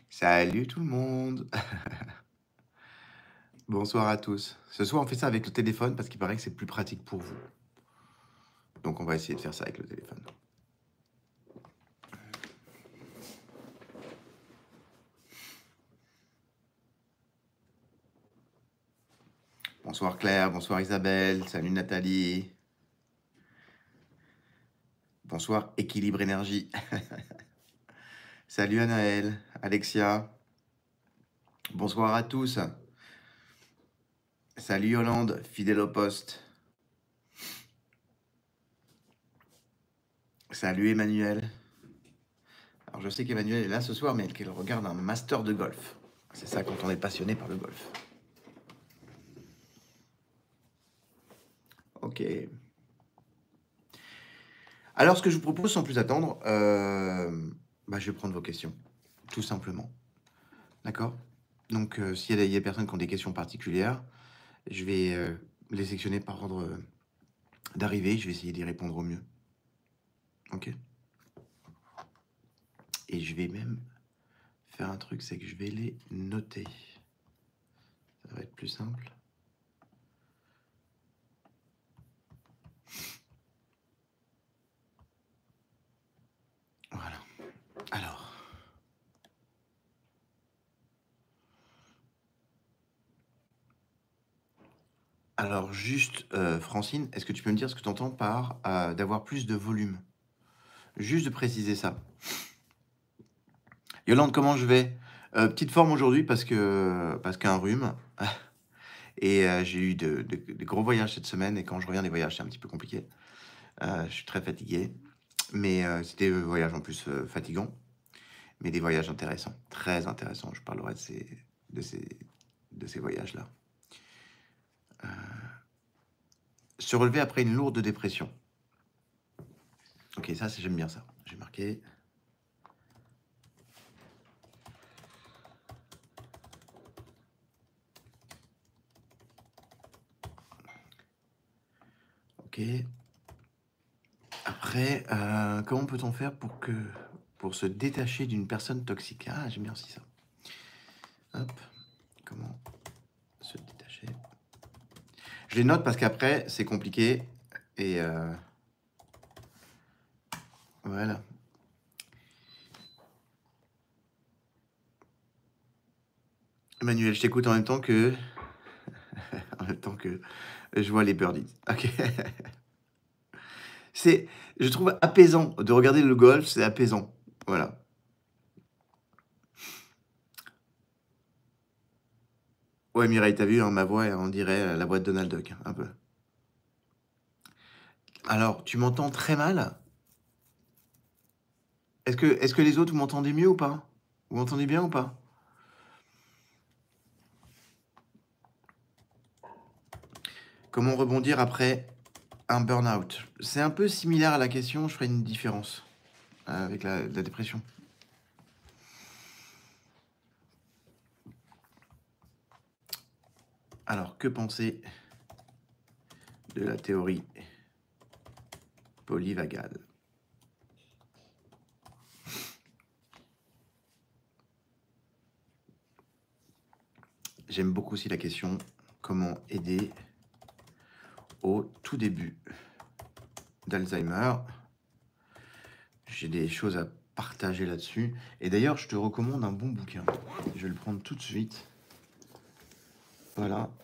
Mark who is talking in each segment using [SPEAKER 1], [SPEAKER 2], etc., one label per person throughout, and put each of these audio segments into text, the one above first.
[SPEAKER 1] Salut tout le monde. Bonsoir à tous. Ce soir, on fait ça avec le téléphone parce qu'il paraît que c'est plus pratique pour vous. Donc, on va essayer de faire ça avec le téléphone. Bonsoir Claire, bonsoir Isabelle, salut Nathalie. Bonsoir Équilibre Énergie. Salut Anaël, Alexia. Bonsoir à tous. Salut Yolande, fidèle au poste. Salut Emmanuel. Alors je sais qu'Emmanuel est là ce soir, mais qu'elle regarde un master de golf. C'est ça quand on est passionné par le golf. Ok. Alors ce que je vous propose, sans plus attendre, je vais prendre vos questions, tout simplement. D'accord? Donc s'il y a des personnes qui ont des questions particulières, je vais les sectionner par ordre d'arrivée. Je vais essayer d'y répondre au mieux. Ok? Et je vais même faire un truc, c'est que je vais les noter. Ça va être plus simple. Voilà. Alors juste, Francine, est-ce que tu peux me dire ce que tu entends par d'avoir plus de volume? Juste de préciser ça. Yolande, comment je vais? Petite forme aujourd'hui parce qu'un rhume. Et j'ai eu des gros voyages cette semaine. Et quand je reviens des voyages, c'est un petit peu compliqué. Je suis très fatigué. Mais c'était des voyages en plus fatigants. Mais des voyages intéressants. Très intéressants. Je parlerai de ces voyages-là. Se relever après une lourde dépression. Ok, ça, j'aime bien ça. J'ai marqué. Ok. Après, comment peut-on faire pour se détacher d'une personne toxique? Ah, j'aime bien aussi ça. Hop. Comment se détacher? Je les note parce qu'après, c'est compliqué. Et voilà. Emmanuel, je t'écoute en même temps que je vois les birdies. Ok. Je trouve apaisant de regarder le golf, c'est apaisant. Voilà. Ouais, Mireille, t'as vu, hein, ma voix, on dirait la voix de Donald Duck, un peu. Alors, tu m'entends très mal? Est-ce que les autres, vous m'entendez mieux ou pas? Vous m'entendez bien ou pas? Comment rebondir après un burn-out? C'est un peu similaire à la question, je ferai une différence avec la dépression. Alors, que penser de la théorie polyvagale? J'aime beaucoup aussi la question comment aider au tout début d'Alzheimer. J'ai des choses à partager là-dessus. Et d'ailleurs, je te recommande un bon bouquin. Je vais le prendre tout de suite. Voilà.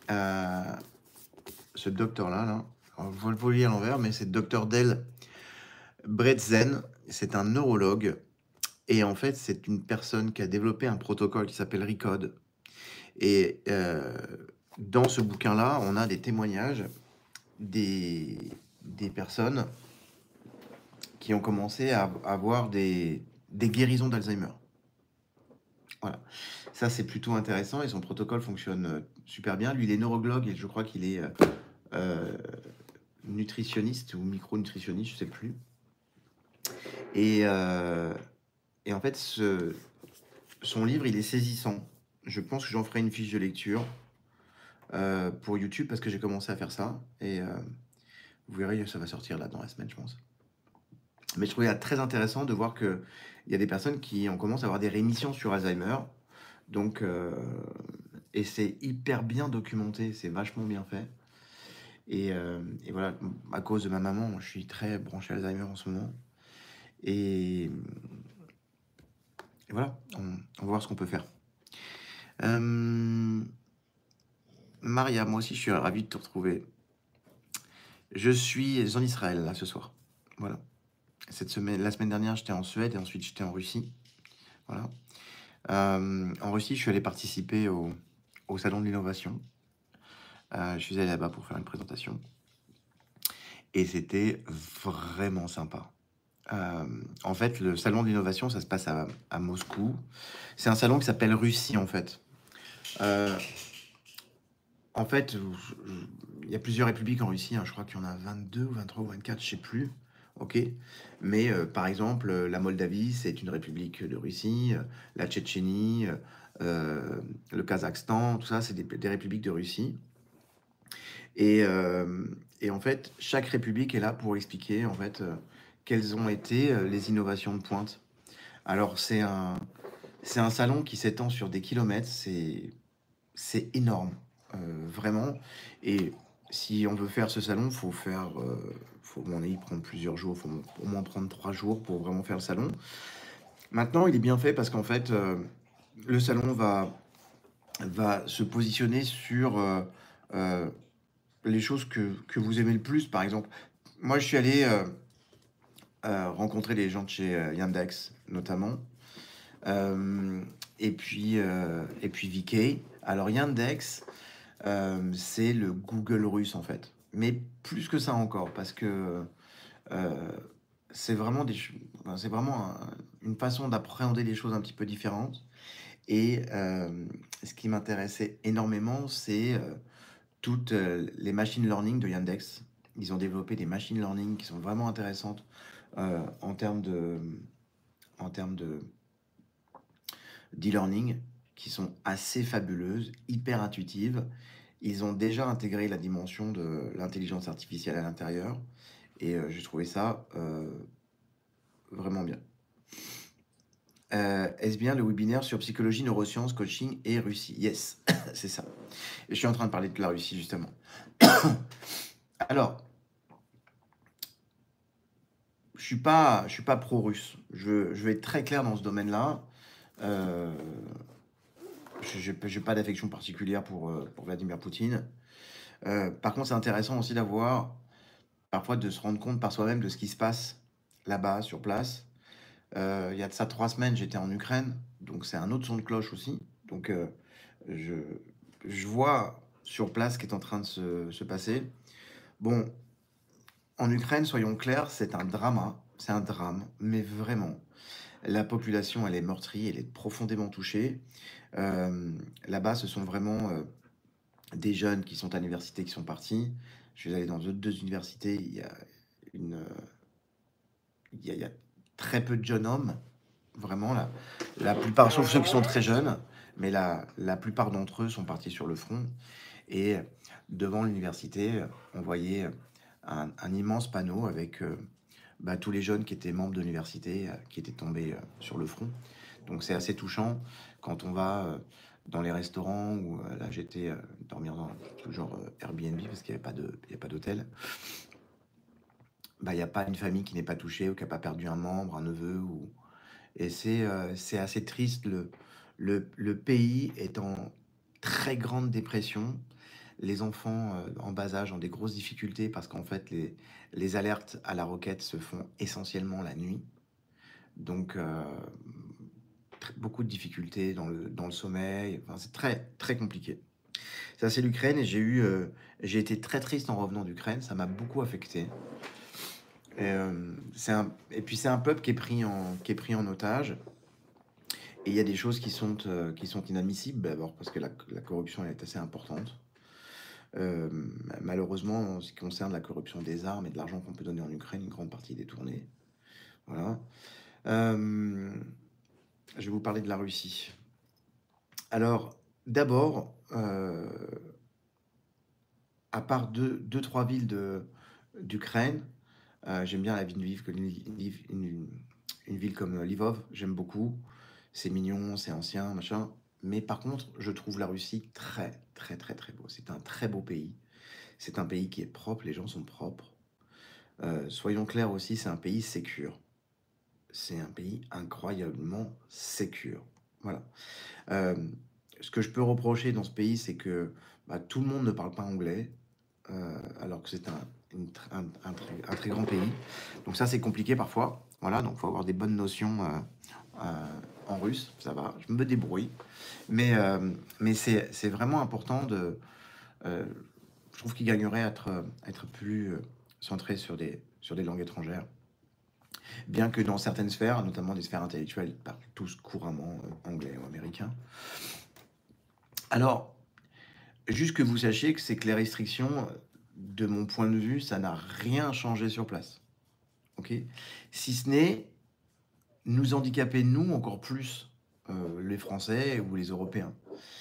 [SPEAKER 1] Ce docteur-là, là, je vais le lire à l'envers, mais c'est le docteur Del Bredzen. C'est un neurologue. Et en fait, c'est une personne qui a développé un protocole qui s'appelle RECODE. Et dans ce bouquin-là, on a des témoignages des personnes qui ont commencé à avoir des guérisons d'Alzheimer. Voilà. Ça, c'est plutôt intéressant et son protocole fonctionne super bien. Lui, il est neurologue et je crois qu'il est nutritionniste ou micronutritionniste, je sais plus. Et en fait, son livre, il est saisissant. Je pense que j'en ferai une fiche de lecture pour YouTube parce que j'ai commencé à faire ça. Et vous verrez, ça va sortir là dans la semaine, je pense. Mais je trouvais ça très intéressant de voir qu'il y a des personnes qui on commence à avoir des rémissions sur Alzheimer. Donc, et c'est hyper bien documenté, c'est vachement bien fait. Et voilà, à cause de ma maman, je suis très branché Alzheimer en ce moment. Et, et voilà, on va voir ce qu'on peut faire. Euh, Maria, moi aussi, je suis ravi de te retrouver. Je suis en Israël, là, ce soir. Voilà. La semaine dernière, j'étais en Suède et ensuite j'étais en Russie. Voilà. En Russie, je suis allé participer au Salon de l'Innovation. Je suis allé là-bas pour faire une présentation. Et c'était vraiment sympa. En fait, le Salon de l'Innovation, ça se passe à Moscou. C'est un salon qui s'appelle Russie, en fait. Euh, En fait, il y a plusieurs républiques en Russie, hein. Je crois qu'il y en a 22 ou 23 ou 24, je sais plus. Ok. Mais par exemple, la Moldavie, c'est une république de Russie. La Tchétchénie, le Kazakhstan, tout ça, c'est des républiques de Russie. Et, euh, et en fait, chaque république est là pour expliquer en fait quelles ont été les innovations de pointe. Alors, c'est un salon qui s'étend sur des kilomètres. C'est énorme, vraiment. Et si on veut faire ce salon, faut, à mon avis, prendre plusieurs jours. Faut au moins prendre 3 jours pour vraiment faire le salon. Maintenant, il est bien fait parce qu'en fait, le salon va se positionner sur euh, les choses que vous aimez le plus. Par exemple, moi, je suis allé rencontrer les gens de chez Yandex, notamment. Euh, et puis VK. Alors, Yandex, c'est le Google russe en fait. Mais plus que ça encore, parce que euh, c'est vraiment une façon d'appréhender les choses un petit peu différentes. Et ce qui m'intéressait énormément, c'est toutes les machine learning de Yandex. Ils ont développé des machine learning qui sont vraiment intéressantes en termes de d'e-learning, qui sont assez fabuleuses, hyper intuitives. Ils ont déjà intégré la dimension de l'intelligence artificielle à l'intérieur et j'ai trouvé ça vraiment bien. Est-ce bien le webinaire sur psychologie, neurosciences, coaching et Russie? Yes, c'est ça. Et je suis en train de parler de la Russie justement. Alors, je suis pas pro-russe. Je vais être très clair dans ce domaine-là. Euh, je n'ai pas d'affection particulière pour Vladimir Poutine. Par contre, c'est intéressant aussi d'avoir parfois de se rendre compte par soi-même de ce qui se passe là-bas, sur place. Il y a de ça 3 semaines, j'étais en Ukraine, donc c'est un autre son de cloche aussi. Donc je, je vois sur place ce qui est en train de se passer. Bon, en Ukraine, soyons clairs, c'est un drama, c'est un drame, mais vraiment. La population, elle est meurtrie, elle est profondément touchée. Là-bas, ce sont vraiment des jeunes qui sont à l'université qui sont partis. Je suis allé dans deux universités, une, euh, il y a très peu de jeunes hommes, vraiment. La plupart, sauf ceux qui sont très jeunes, mais la plupart d'entre eux sont partis sur le front. Et devant l'université, on voyait un immense panneau avec tous les jeunes qui étaient membres de l'université qui étaient tombés sur le front. Donc c'est assez touchant quand on va dans les restaurants où là j'étais dormir dans toujours Airbnb parce qu'il n'y avait pas il y a pas d'hôtel. Il n'y a pas une famille qui n'est pas touchée ou qui n'a pas perdu un membre, un neveu. Et c'est assez triste. Le pays est en très grande dépression. Les enfants en bas âge ont des grosses difficultés parce qu'en fait, les alertes à la roquette se font essentiellement la nuit. Donc, beaucoup de difficultés dans le sommeil. Enfin, c'est très, très compliqué. Ça, c'est l'Ukraine et j'ai été très triste en revenant d'Ukraine. Ça m'a beaucoup affecté. Et puis, c'est un peuple qui est pris en otage. Et il y a des choses qui sont inadmissibles, d'abord parce que la corruption elle est assez importante. Euh, Malheureusement, en ce qui concerne la corruption des armes et de l'argent qu'on peut donner en Ukraine, une grande partie est détournée. Voilà. Euh, je vais vous parler de la Russie. Alors, d'abord, à part deux, trois villes d'Ukraine, J'aime bien la ville Lviv, une ville comme Lvov, j'aime beaucoup. C'est mignon, c'est ancien, machin. Mais par contre, je trouve la Russie très, très, très, très beau. C'est un très beau pays. C'est un pays qui est propre, les gens sont propres. Soyons clairs aussi, c'est un pays sécure. C'est un pays incroyablement sécure. Voilà. Euh, Ce que je peux reprocher dans ce pays, c'est que bah, tout le monde ne parle pas anglais, alors que c'est un très grand pays. Donc ça, c'est compliqué parfois. Voilà, donc il faut avoir des bonnes notions en russe, ça va, je me débrouille. Mais c'est vraiment important de... euh, je trouve qu'il gagnerait à être plus centré sur des langues étrangères. Bien que dans certaines sphères, notamment des sphères intellectuelles, ils parlent tous couramment anglais ou américain. Alors, juste que vous sachiez que c'est que les restrictions, de mon point de vue, ça n'a rien changé sur place. Ok. Si ce n'est nous handicaper, nous, encore plus, les Français ou les Européens.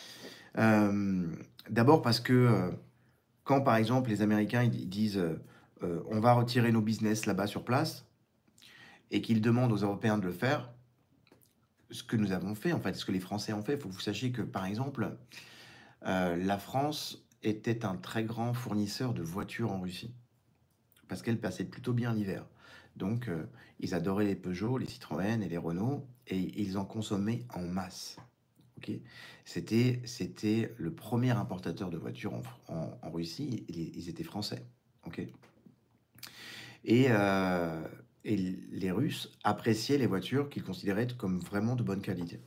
[SPEAKER 1] Euh, D'abord parce que quand, par exemple, les Américains ils disent on va retirer nos business là-bas sur place et qu'ils demandent aux Européens de le faire, ce que nous avons fait, en fait, ce que les Français ont fait, il faut que vous sachiez que, par exemple, la France était un très grand fournisseur de voitures en Russie, parce qu'elle passait plutôt bien l'hiver. Donc, ils adoraient les Peugeot, les Citroën et les Renault, et ils en consommaient en masse. Ok. C'était le premier importateur de voitures en Russie, ils étaient français. Ok. Et, euh, et les Russes appréciaient les voitures qu'ils considéraient comme vraiment de bonne qualité.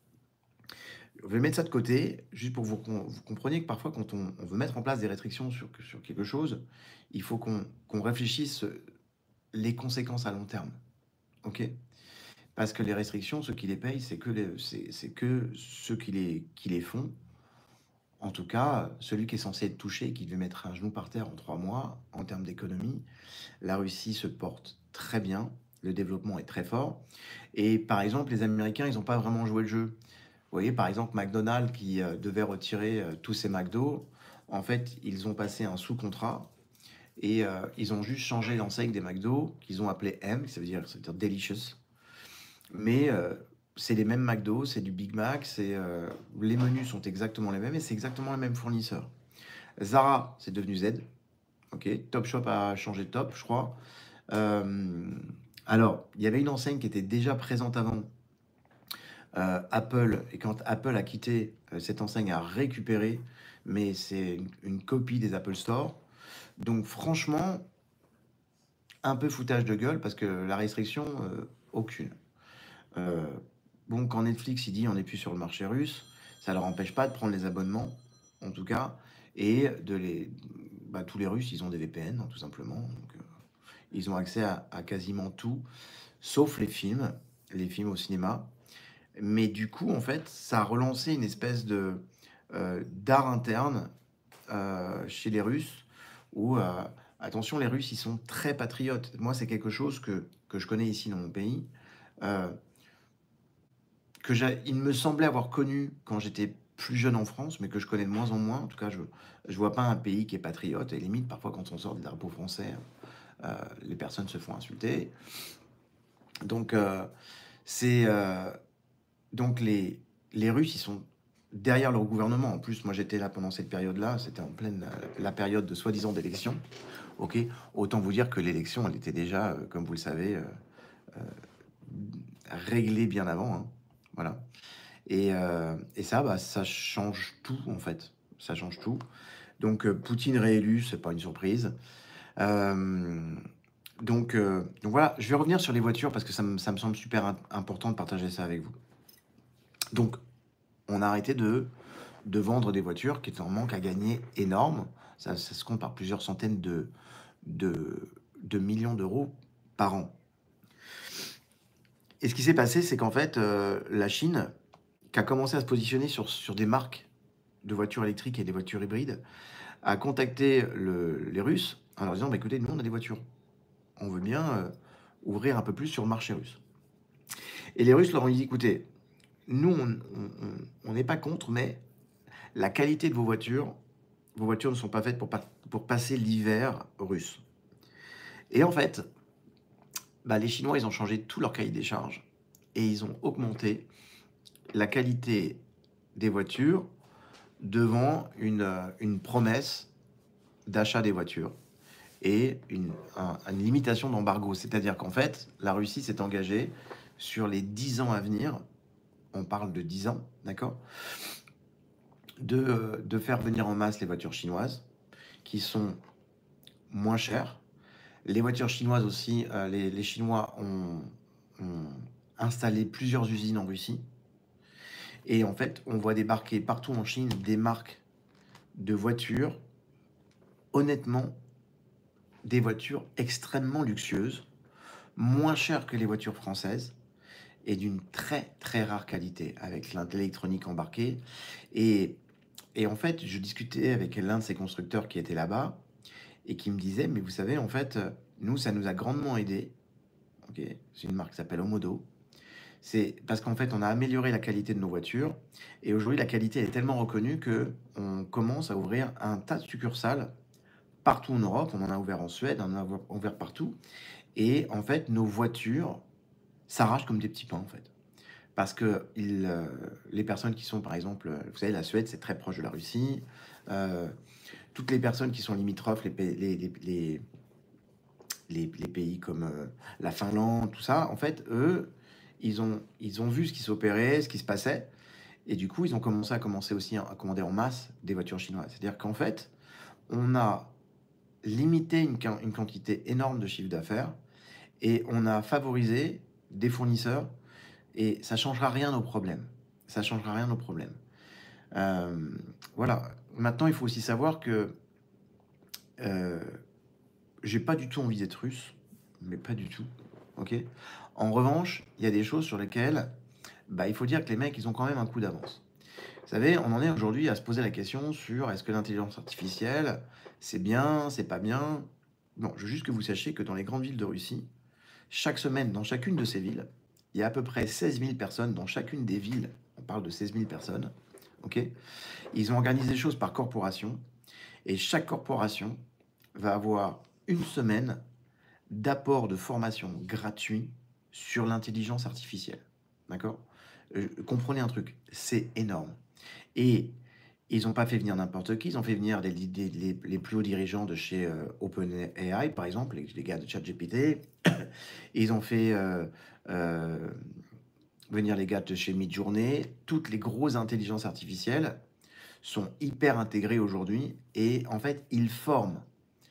[SPEAKER 1] Je vais mettre ça de côté, juste pour que vous compreniez que parfois, quand on veut mettre en place des restrictions sur quelque chose, il faut qu'on réfléchisse les conséquences à long terme. Ok. Parce que les restrictions, ceux qui les payent, c'est que ceux qui les font. En tout cas, celui qui est censé être touché et qui devait mettre un genou par terre en 3 mois, en termes d'économie, la Russie se porte très bien, le développement est très fort. Et par exemple, les Américains, ils n'ont pas vraiment joué le jeu. Vous voyez, par exemple, McDonald's qui devait retirer tous ses McDo, en fait, ils ont passé un sous-contrat et ils ont juste changé l'enseigne des McDo, qu'ils ont appelé M, ça veut dire Delicious. Mais c'est les mêmes McDo, c'est du Big Mac, les menus sont exactement les mêmes et c'est exactement les mêmes fournisseurs. Zara, c'est devenu Z. Ok, Topshop a changé de top, je crois. Euh, alors, il y avait une enseigne qui était déjà présente avant, Apple, et quand Apple a quitté, cette enseigne a récupéré, mais c'est une copie des Apple Store. Donc franchement, un peu foutage de gueule parce que la restriction, aucune. Euh, bon, quand Netflix il dit on n'est plus sur le marché russe, ça leur empêche pas de prendre les abonnements, en tout cas, et bah, tous les Russes, ils ont des VPN, hein, tout simplement. Donc, ils ont accès à quasiment tout, sauf les films au cinéma. Mais du coup, en fait, ça a relancé une espèce de d'art interne chez les Russes, où, attention, les Russes, ils sont très patriotes. Moi, c'est quelque chose que je connais ici dans mon pays. Euh, il me semblait avoir connu quand j'étais plus jeune en France, mais que je connais de moins en moins. En tout cas, je vois pas un pays qui est patriote. Et limite, parfois, quand on sort des drapeaux français, les personnes se font insulter. Donc, c'est donc les Russes, ils sont derrière leur gouvernement. En plus, moi, j'étais là pendant cette période-là. C'était en pleine la période de soi-disant d'élection. Ok, autant vous dire que l'élection, elle était déjà, comme vous le savez, réglée bien avant, hein. Voilà. Et ça, bah, ça change tout, en fait. Ça change tout. Donc, Poutine réélu, c'est pas une surprise. Euh, donc voilà, je vais revenir sur les voitures parce que ça me semble super important de partager ça avec vous. Donc, on a arrêté de vendre des voitures qui étaient en manque à gagner énorme. Ça se compte par plusieurs centaines de, de millions d'euros par an. Et ce qui s'est passé, c'est qu'en fait, la Chine, qui a commencé à se positionner sur des marques de voitures électriques et des voitures hybrides, a contacté les Russes en leur disant, bah, écoutez, nous, on a des voitures. On veut bien ouvrir un peu plus sur le marché russe. Et les Russes leur ont dit, écoutez, nous, on n'est pas contre, mais la qualité de vos voitures ne sont pas faites pour passer l'hiver russe. Et en fait, Bah, les Chinois, ils ont changé tout leur cahier des charges et ils ont augmenté la qualité des voitures devant une promesse d'achat des voitures et une limitation d'embargo. C'est-à-dire qu'en fait, la Russie s'est engagée sur les 10 ans à venir, on parle de 10 ans, d'accord, de faire venir en masse les voitures chinoises, qui sont moins chères. Les voitures chinoises aussi, les Chinois ont installé plusieurs usines en Russie. Et en fait, on voit débarquer partout en Chine des marques de voitures, honnêtement, des voitures extrêmement luxueuses, moins chères que les voitures françaises et d'une très très rare qualité avec l'électronique embarquée. Et, et en fait, je discutais avec l'un de ces constructeurs qui était là-bas et qui me disait, mais vous savez, en fait, nous, ça nous a grandement aidé. Ok, c'est une marque qui s'appelle Omodo. C'est parce qu'en fait, on a amélioré la qualité de nos voitures et aujourd'hui, la qualité est tellement reconnue que on commence à ouvrir un tas de succursales partout en Europe. On en a ouvert en Suède, on en a ouvert partout. Et en fait, nos voitures s'arrachent comme des petits pains, en fait. Parce que les personnes qui sont, par exemple, vous savez, la Suède, c'est très proche de la Russie. Euh, Toutes les personnes qui sont limitrophes, les pays comme la Finlande, tout ça, en fait, eux, ils ont vu ce qui s'opérait, ce qui se passait. Et du coup, ils ont commencé aussi à commander en masse des voitures chinoises. C'est-à-dire qu'en fait, on a limité une quantité énorme de chiffre d'affaires et on a favorisé des fournisseurs et ça changera rien au problème. Ça changera rien au problème. Euh, voilà. Maintenant, il faut aussi savoir que euh, j'ai pas du tout envie d'être russe, mais pas du tout. Ok. En revanche, il y a des choses sur lesquelles, bah, il faut dire que les mecs, ils ont quand même un coup d'avance. Vous savez, on en est aujourd'hui à se poser la question sur est-ce que l'intelligence artificielle, c'est bien, c'est pas bien. Bon, je veux juste que vous sachiez que dans les grandes villes de Russie, chaque semaine, dans chacune de ces villes, il y a à peu près 16 000 personnes dans chacune des villes. On parle de 16 000 personnes. Ok. Ils ont organisé les choses par corporation et chaque corporation va avoir une semaine d'apport de formation gratuit sur l'intelligence artificielle. D'accord. Comprenez un truc, c'est énorme. Et ils n'ont pas fait venir n'importe qui, ils ont fait venir les plus hauts dirigeants de chez OpenAI, par exemple, les gars de ChatGPT. Ils ont fait euh, venir les gars de chez Midjourney. Toutes les grosses intelligences artificielles sont hyper intégrées aujourd'hui et en fait, ils forment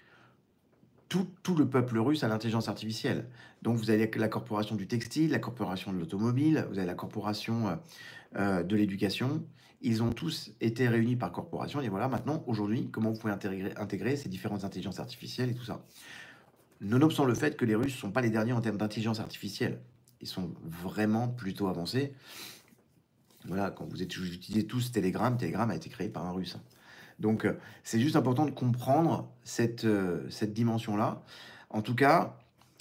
[SPEAKER 1] tout le peuple russe à l'intelligence artificielle. Donc vous avez la corporation du textile, la corporation de l'automobile, vous avez la corporation de l'éducation. Ils ont tous été réunis par corporation. Et voilà, maintenant, aujourd'hui, comment vous pouvez intégrer ces différentes intelligences artificielles et tout ça. Nonobstant le fait que les Russes ne sont pas les derniers en termes d'intelligence artificielle. Ils sont vraiment plutôt avancés. Voilà, quand vous utilisez tous Telegram, Telegram a été créé par un Russe, hein. Donc, c'est juste important de comprendre cette dimension-là. En tout cas,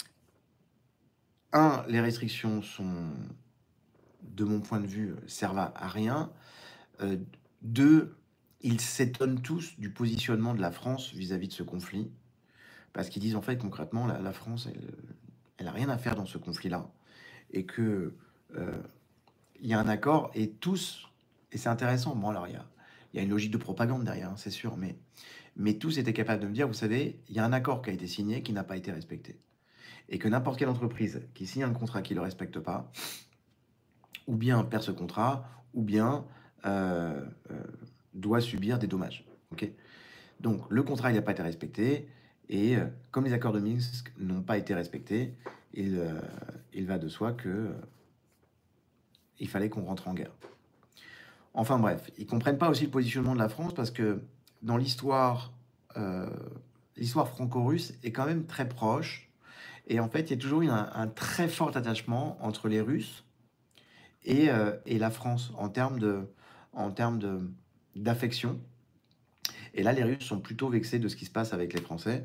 [SPEAKER 1] un, les restrictions sont, de mon point de vue, servent à rien. Euh, Deux, ils s'étonnent tous du positionnement de la France vis-à-vis de ce conflit. Parce qu'ils disent en fait concrètement, la France, elle a rien à faire dans ce conflit-là. Et que il y a un accord et tous, et c'est intéressant, bon alors il y a une logique de propagande derrière, hein, c'est sûr, mais tous étaient capables de me dire, vous savez, il y a un accord qui a été signé qui n'a pas été respecté. Et que n'importe quelle entreprise qui signe un contrat qui ne le respecte pas, ou bien perd ce contrat, ou bien euh, euh, doit subir des dommages. Ok. Donc le contrat il n'a pas été respecté, et comme les accords de Minsk n'ont pas été respectés, il va de soi que il fallait qu'on rentre en guerre. Enfin bref, ils comprennent pas aussi le positionnement de la France parce que dans l'histoire, euh, l'histoire franco-russe est quand même très proche. Et en fait, il y a toujours eu un très fort attachement entre les Russes et la France en termes d'affection. Et là, les Russes sont plutôt vexés de ce qui se passe avec les Français.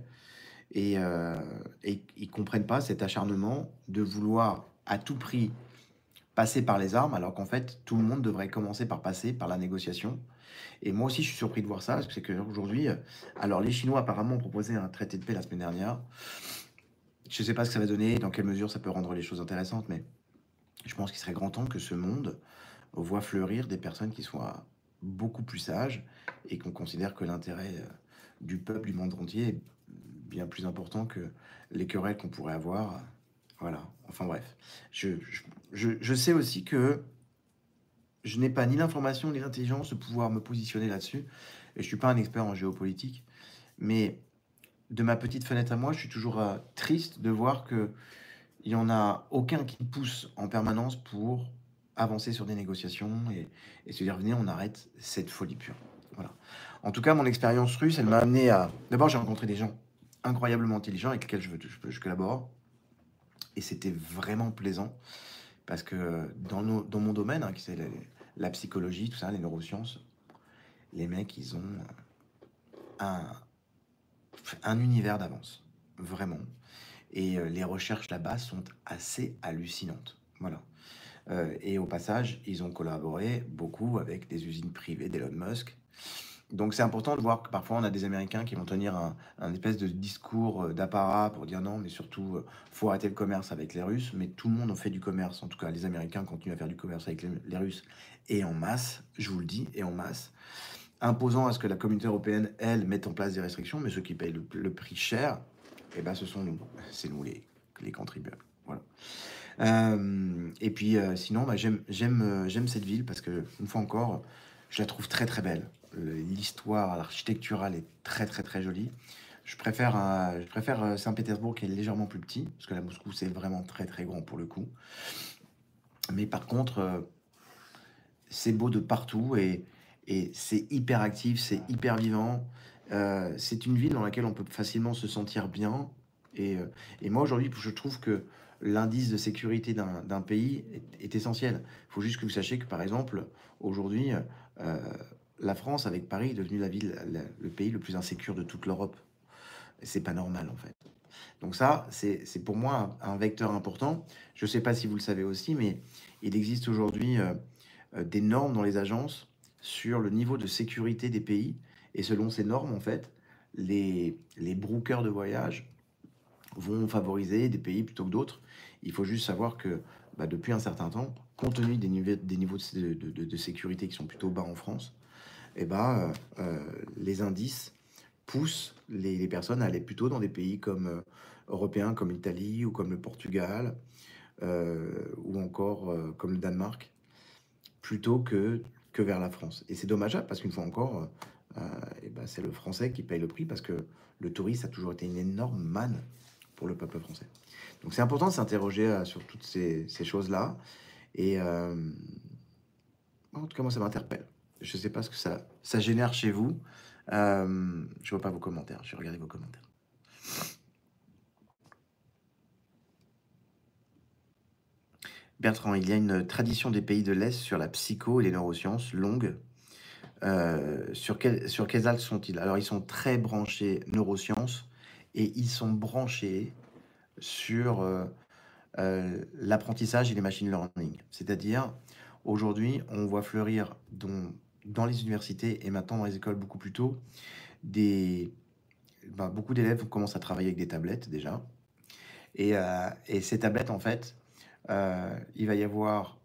[SPEAKER 1] Et ils comprennent pas cet acharnement de vouloir à tout prix passer par les armes, alors qu'en fait, tout le monde devrait commencer par passer par la négociation. Et moi aussi, je suis surpris de voir ça, parce que c'est qu'aujourd'hui, alors les Chinois apparemment ont proposé un traité de paix la semaine dernière. Je ne sais pas ce que ça va donner, dans quelle mesure ça peut rendre les choses intéressantes, mais je pense qu'il serait grand temps que ce monde voit fleurir des personnes qui soient beaucoup plus sages et qu'on considère que l'intérêt du peuple, du monde entier est bien plus important que les querelles qu'on pourrait avoir. Voilà, enfin bref. Je sais aussi que je n'ai pas ni l'information ni l'intelligence de pouvoir me positionner là-dessus. Et je ne suis pas un expert en géopolitique, mais de ma petite fenêtre à moi, je suis toujours triste de voir que il y en a aucun qui pousse en permanence pour avancer sur des négociations et se dire venez, on arrête cette folie pure. Voilà. En tout cas, mon expérience russe, elle m'a amené à. D'abord, j'ai rencontré des gens incroyablement intelligents avec lesquels je collabore. Et c'était vraiment plaisant parce que dans mon domaine, hein, qui c'est la psychologie, tout ça, les neurosciences, les mecs, ils ont un, un univers d'avance. Vraiment. Et les recherches là-bas sont assez hallucinantes. Voilà. Et au passage, ils ont collaboré beaucoup avec des usines privées d'Elon Musk. Donc c'est important de voir que parfois on a des Américains qui vont tenir un espèce de discours d'apparat pour dire non, mais surtout, faut arrêter le commerce avec les Russes. Mais tout le monde en fait du commerce. En tout cas, les Américains continuent à faire du commerce avec les Russes et en masse, je vous le dis, et en masse, imposant à ce que la communauté européenne, elle, mette en place des restrictions, mais ceux qui payent le prix cher, eh ben, ce sont nous. C'est nous les contribuables. Voilà. Et puis sinon, bah, j'aime cette ville parce que, une fois encore, je la trouve très très belle. L'histoire architecturale est très très très jolie. Je préfère Saint-Pétersbourg qui est légèrement plus petit, parce que la Moscou c'est vraiment très très grand pour le coup. Mais par contre, c'est beau de partout et c'est hyper actif, c'est hyper vivant. C'est une ville dans laquelle on peut facilement se sentir bien. Et, euh, et moi aujourd'hui, je trouve que l'indice de sécurité d'un pays est essentiel. Il faut juste que vous sachiez que par exemple, aujourd'hui, euh, la France avec Paris est devenue le pays le plus insécure de toute l'Europe. Et c'est pas normal en fait. Donc ça, c'est pour moi un vecteur important. Je ne sais pas si vous le savez aussi, mais il existe aujourd'hui des normes dans les agences sur le niveau de sécurité des pays. Et selon ces normes, en fait, les brokers de voyage vont favoriser des pays plutôt que d'autres. Il faut juste savoir que bah, depuis un certain temps, compte tenu des niveaux de sécurité qui sont plutôt bas en France, eh ben, les indices poussent les personnes à aller plutôt dans des pays comme européens, comme l'Italie ou comme le Portugal, ou encore comme le Danemark, plutôt que vers la France. Et c'est dommageable parce qu'une fois encore, eh ben, c'est le français qui paye le prix parce que le tourisme a toujours été une énorme manne pour le peuple français. Donc c'est important de s'interroger sur toutes ces choses-là. Et en tout cas, moi, ça m'interpelle. Je ne sais pas ce que ça génère chez vous. Je vois pas vos commentaires. Je vais regarder vos commentaires. Bertrand, il y a une tradition des pays de l'Est sur la psycho et les neurosciences longue. Sur quels axes sont-ils? Alors, ils sont très branchés neurosciences et ils sont branchés sur l'apprentissage et les machine learning. C'est-à-dire, aujourd'hui, on voit fleurir dans les universités et maintenant dans les écoles beaucoup plus tôt, des, beaucoup d'élèves commencent à travailler avec des tablettes déjà. Et ces tablettes, en fait, il va y avoir...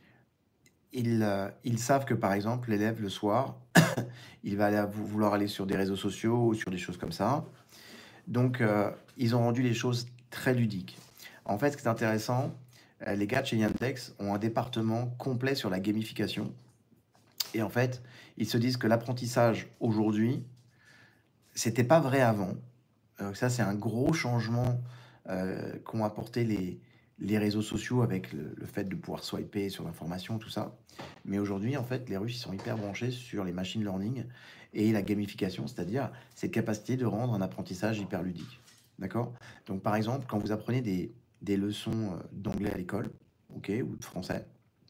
[SPEAKER 1] Ils savent que, par exemple, l'élève, le soir, il va vouloir aller sur des réseaux sociaux ou sur des choses comme ça. Donc, ils ont rendu les choses très ludiques. En fait, ce qui est intéressant, les gars de chez Yandex ont un département complet sur la gamification. Et en fait, ils se disent que l'apprentissage aujourd'hui, c'était pas vrai avant. Ça, c'est un gros changement qu'ont apporté les réseaux sociaux avec le fait de pouvoir swiper sur l'information, tout ça. Mais aujourd'hui, en fait, les Russes ils sont hyper branchés sur les machine learning et la gamification, c'est-à-dire cette capacité de rendre un apprentissage hyper ludique. D'accord? Donc, par exemple, quand vous apprenez des leçons d'anglais à l'école, ok, ou de français,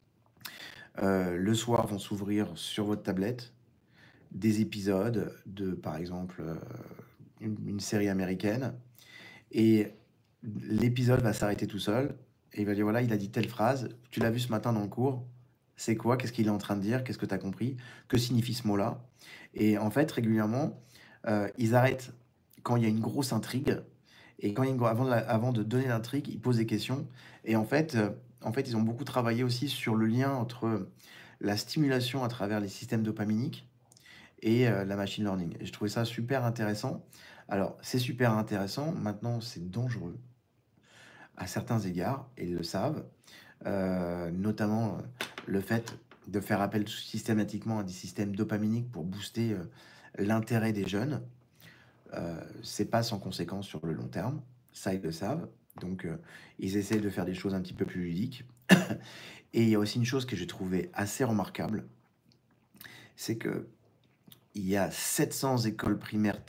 [SPEAKER 1] le soir vont s'ouvrir sur votre tablette des épisodes de, par exemple, une série américaine et l'épisode va s'arrêter tout seul et il va dire voilà, il a dit telle phrase, tu l'as vu ce matin dans le cours, c'est quoi, qu'est-ce qu'il est en train de dire, qu'est-ce que tu as compris, que signifie ce mot-là. Et en fait, régulièrement, ils arrêtent quand il y a une grosse intrigue Et quand avant de donner l'intrigue, ils posent des questions. Et en fait, ils ont beaucoup travaillé aussi sur le lien entre la stimulation à travers les systèmes dopaminiques et la machine learning. Et je trouvais ça super intéressant. Alors, c'est super intéressant. Maintenant, c'est dangereux à certains égards, et ils le savent. Notamment le fait de faire appel systématiquement à des systèmes dopaminiques pour booster l'intérêt des jeunes. C'est pas sans conséquence sur le long terme, ça ils le savent. Donc ils essaient de faire des choses un petit peu plus ludiques. Et il y a aussi une chose que j'ai trouvé assez remarquable, c'est que il y a 700 écoles primaires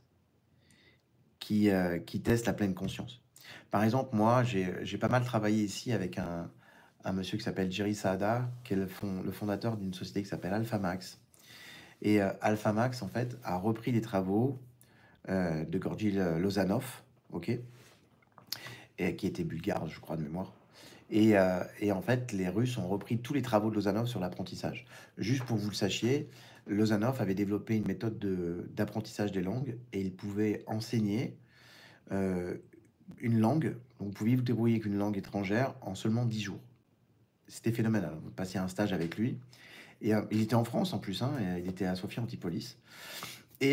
[SPEAKER 1] qui testent la pleine conscience. Par exemple, moi, j'ai pas mal travaillé ici avec un monsieur qui s'appelle Jerry Saada, qui est le fondateur d'une société qui s'appelle Alphamax. Et Alphamax, en fait, a repris les travaux de Gorgi Lozanov, ok, et qui était bulgare, je crois, de mémoire. Et en fait, les Russes ont repris tous les travaux de Lozanov sur l'apprentissage. Juste pour que vous le sachiez, Lozanov avait développé une méthode d'apprentissage des langues et il pouvait enseigner euh, une langue. Donc vous pouviez vous débrouiller avec une langue étrangère en seulement 10 jours. C'était phénoménal. Vous passiez un stage avec lui. Et il était en France en plus, hein, et, il était à Sophia Antipolis. Et,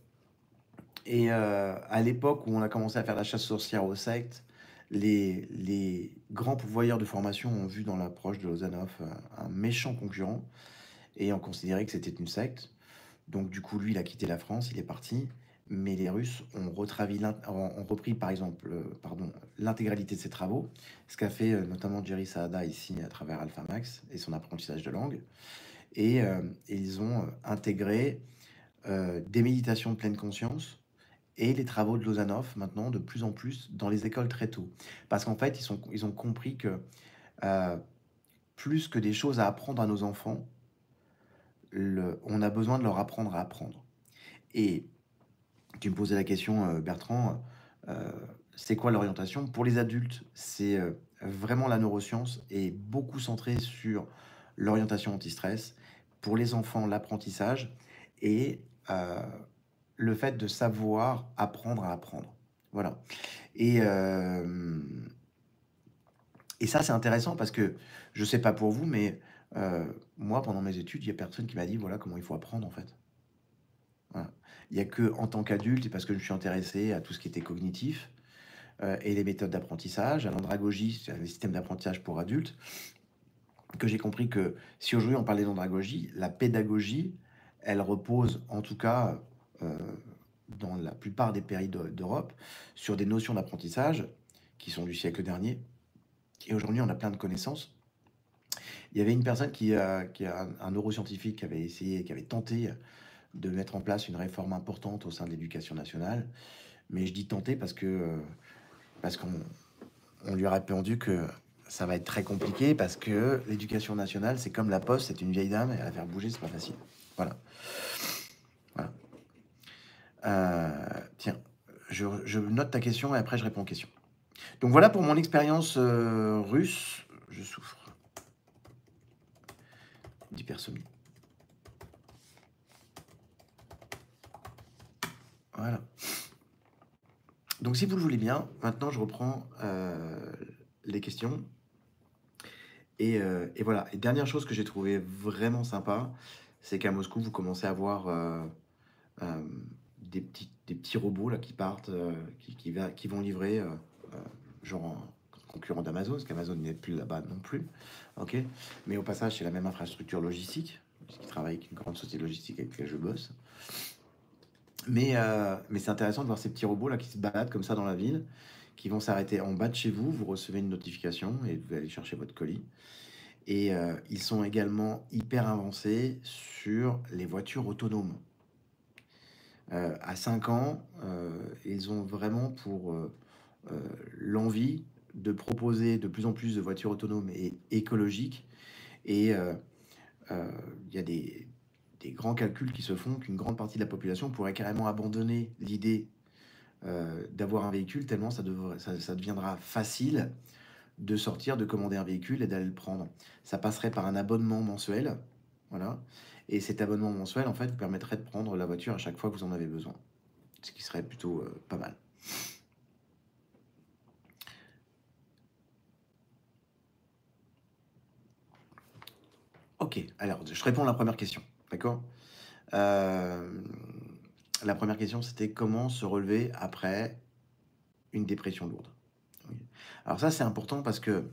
[SPEAKER 1] à l'époque où on a commencé à faire la chasse sorcière aux sectes, les grands pourvoyeurs de formation ont vu dans l'approche de Lozanov un méchant concurrent et ont considéré que c'était une secte. Donc du coup, lui, il a quitté la France, il est parti. Mais les Russes ont repris, par exemple, pardon, l'intégralité de ses travaux, ce qu'a fait notamment Jerry Saada ici à travers Alphamax et son apprentissage de langue. Et ils ont intégré des méditations de pleine conscience et les travaux de Lozanov maintenant de plus en plus dans les écoles très tôt. Parce qu'en fait, ils ont compris que euh, plus que des choses à apprendre à nos enfants, on a besoin de leur apprendre à apprendre. Et tu me posais la question, Bertrand, euh, c'est quoi l'orientation? Pour les adultes, c'est vraiment la neuroscience et beaucoup centré sur l'orientation anti-stress. Pour les enfants, l'apprentissage et le fait de savoir apprendre à apprendre. Voilà. Et, euh, et ça, c'est intéressant parce que je sais pas pour vous, mais moi, pendant mes études, il y a personne qui m'a dit voilà comment il faut apprendre en fait. Voilà. Il y a que en tant qu'adulte, et parce que je me suis intéressé à tout ce qui était cognitif et les méthodes d'apprentissage, à l'andragogie, c'est les systèmes d'apprentissage pour adultes, que j'ai compris que si aujourd'hui on parlait d'andragogie, la pédagogie, elle repose en tout cas euh, dans la plupart des pays d'Europe sur des notions d'apprentissage qui sont du siècle dernier. Et aujourd'hui, on a plein de connaissances. Il y avait une personne qui a un neuroscientifique qui avait essayé, qui avait tenté de mettre en place une réforme importante au sein de l'éducation nationale. Mais je dis tenter parce qu'on on lui a répondu que ça va être très compliqué parce que l'éducation nationale, c'est comme la poste, c'est une vieille dame et à la faire bouger, c'est pas facile. Voilà. Voilà. Tiens, je note ta question et après je réponds aux questions. Donc voilà pour mon expérience russe. Je souffre d'hypersomnie. Voilà. Donc si vous le voulez bien, maintenant je reprends les questions. Et voilà. Et dernière chose que j'ai trouvé vraiment sympa, c'est qu'à Moscou, vous commencez à voir euh, des petits robots là, qui partent, qui vont livrer, genre en concurrent d'Amazon, parce qu'Amazon n'est plus là-bas non plus. Ok. Mais au passage, c'est la même infrastructure logistique, puisqu'ils travaillent avec une grande société logistique avec laquelle je bosse. Mais c'est intéressant de voir ces petits robots là qui se baladent comme ça dans la ville, qui vont s'arrêter en bas de chez vous, vous recevez une notification et vous allez chercher votre colis. Et ils sont également hyper avancés sur les voitures autonomes. À 5 ans, ils ont vraiment pour l'envie de proposer de plus en plus de voitures autonomes et écologiques. Et euh, il y a des grands calculs qui se font qu'une grande partie de la population pourrait carrément abandonner l'idée d'avoir un véhicule tellement ça deviendra facile de sortir, de commander un véhicule et d'aller le prendre. Ça passerait par un abonnement mensuel, voilà. Et cet abonnement mensuel, en fait, vous permettrait de prendre la voiture à chaque fois que vous en avez besoin, ce qui serait plutôt pas mal. OK, alors je réponds à la première question, d'accord? Hem, la première question, c'était comment se relever après une dépression lourde? OK. Alors ça, c'est important parce que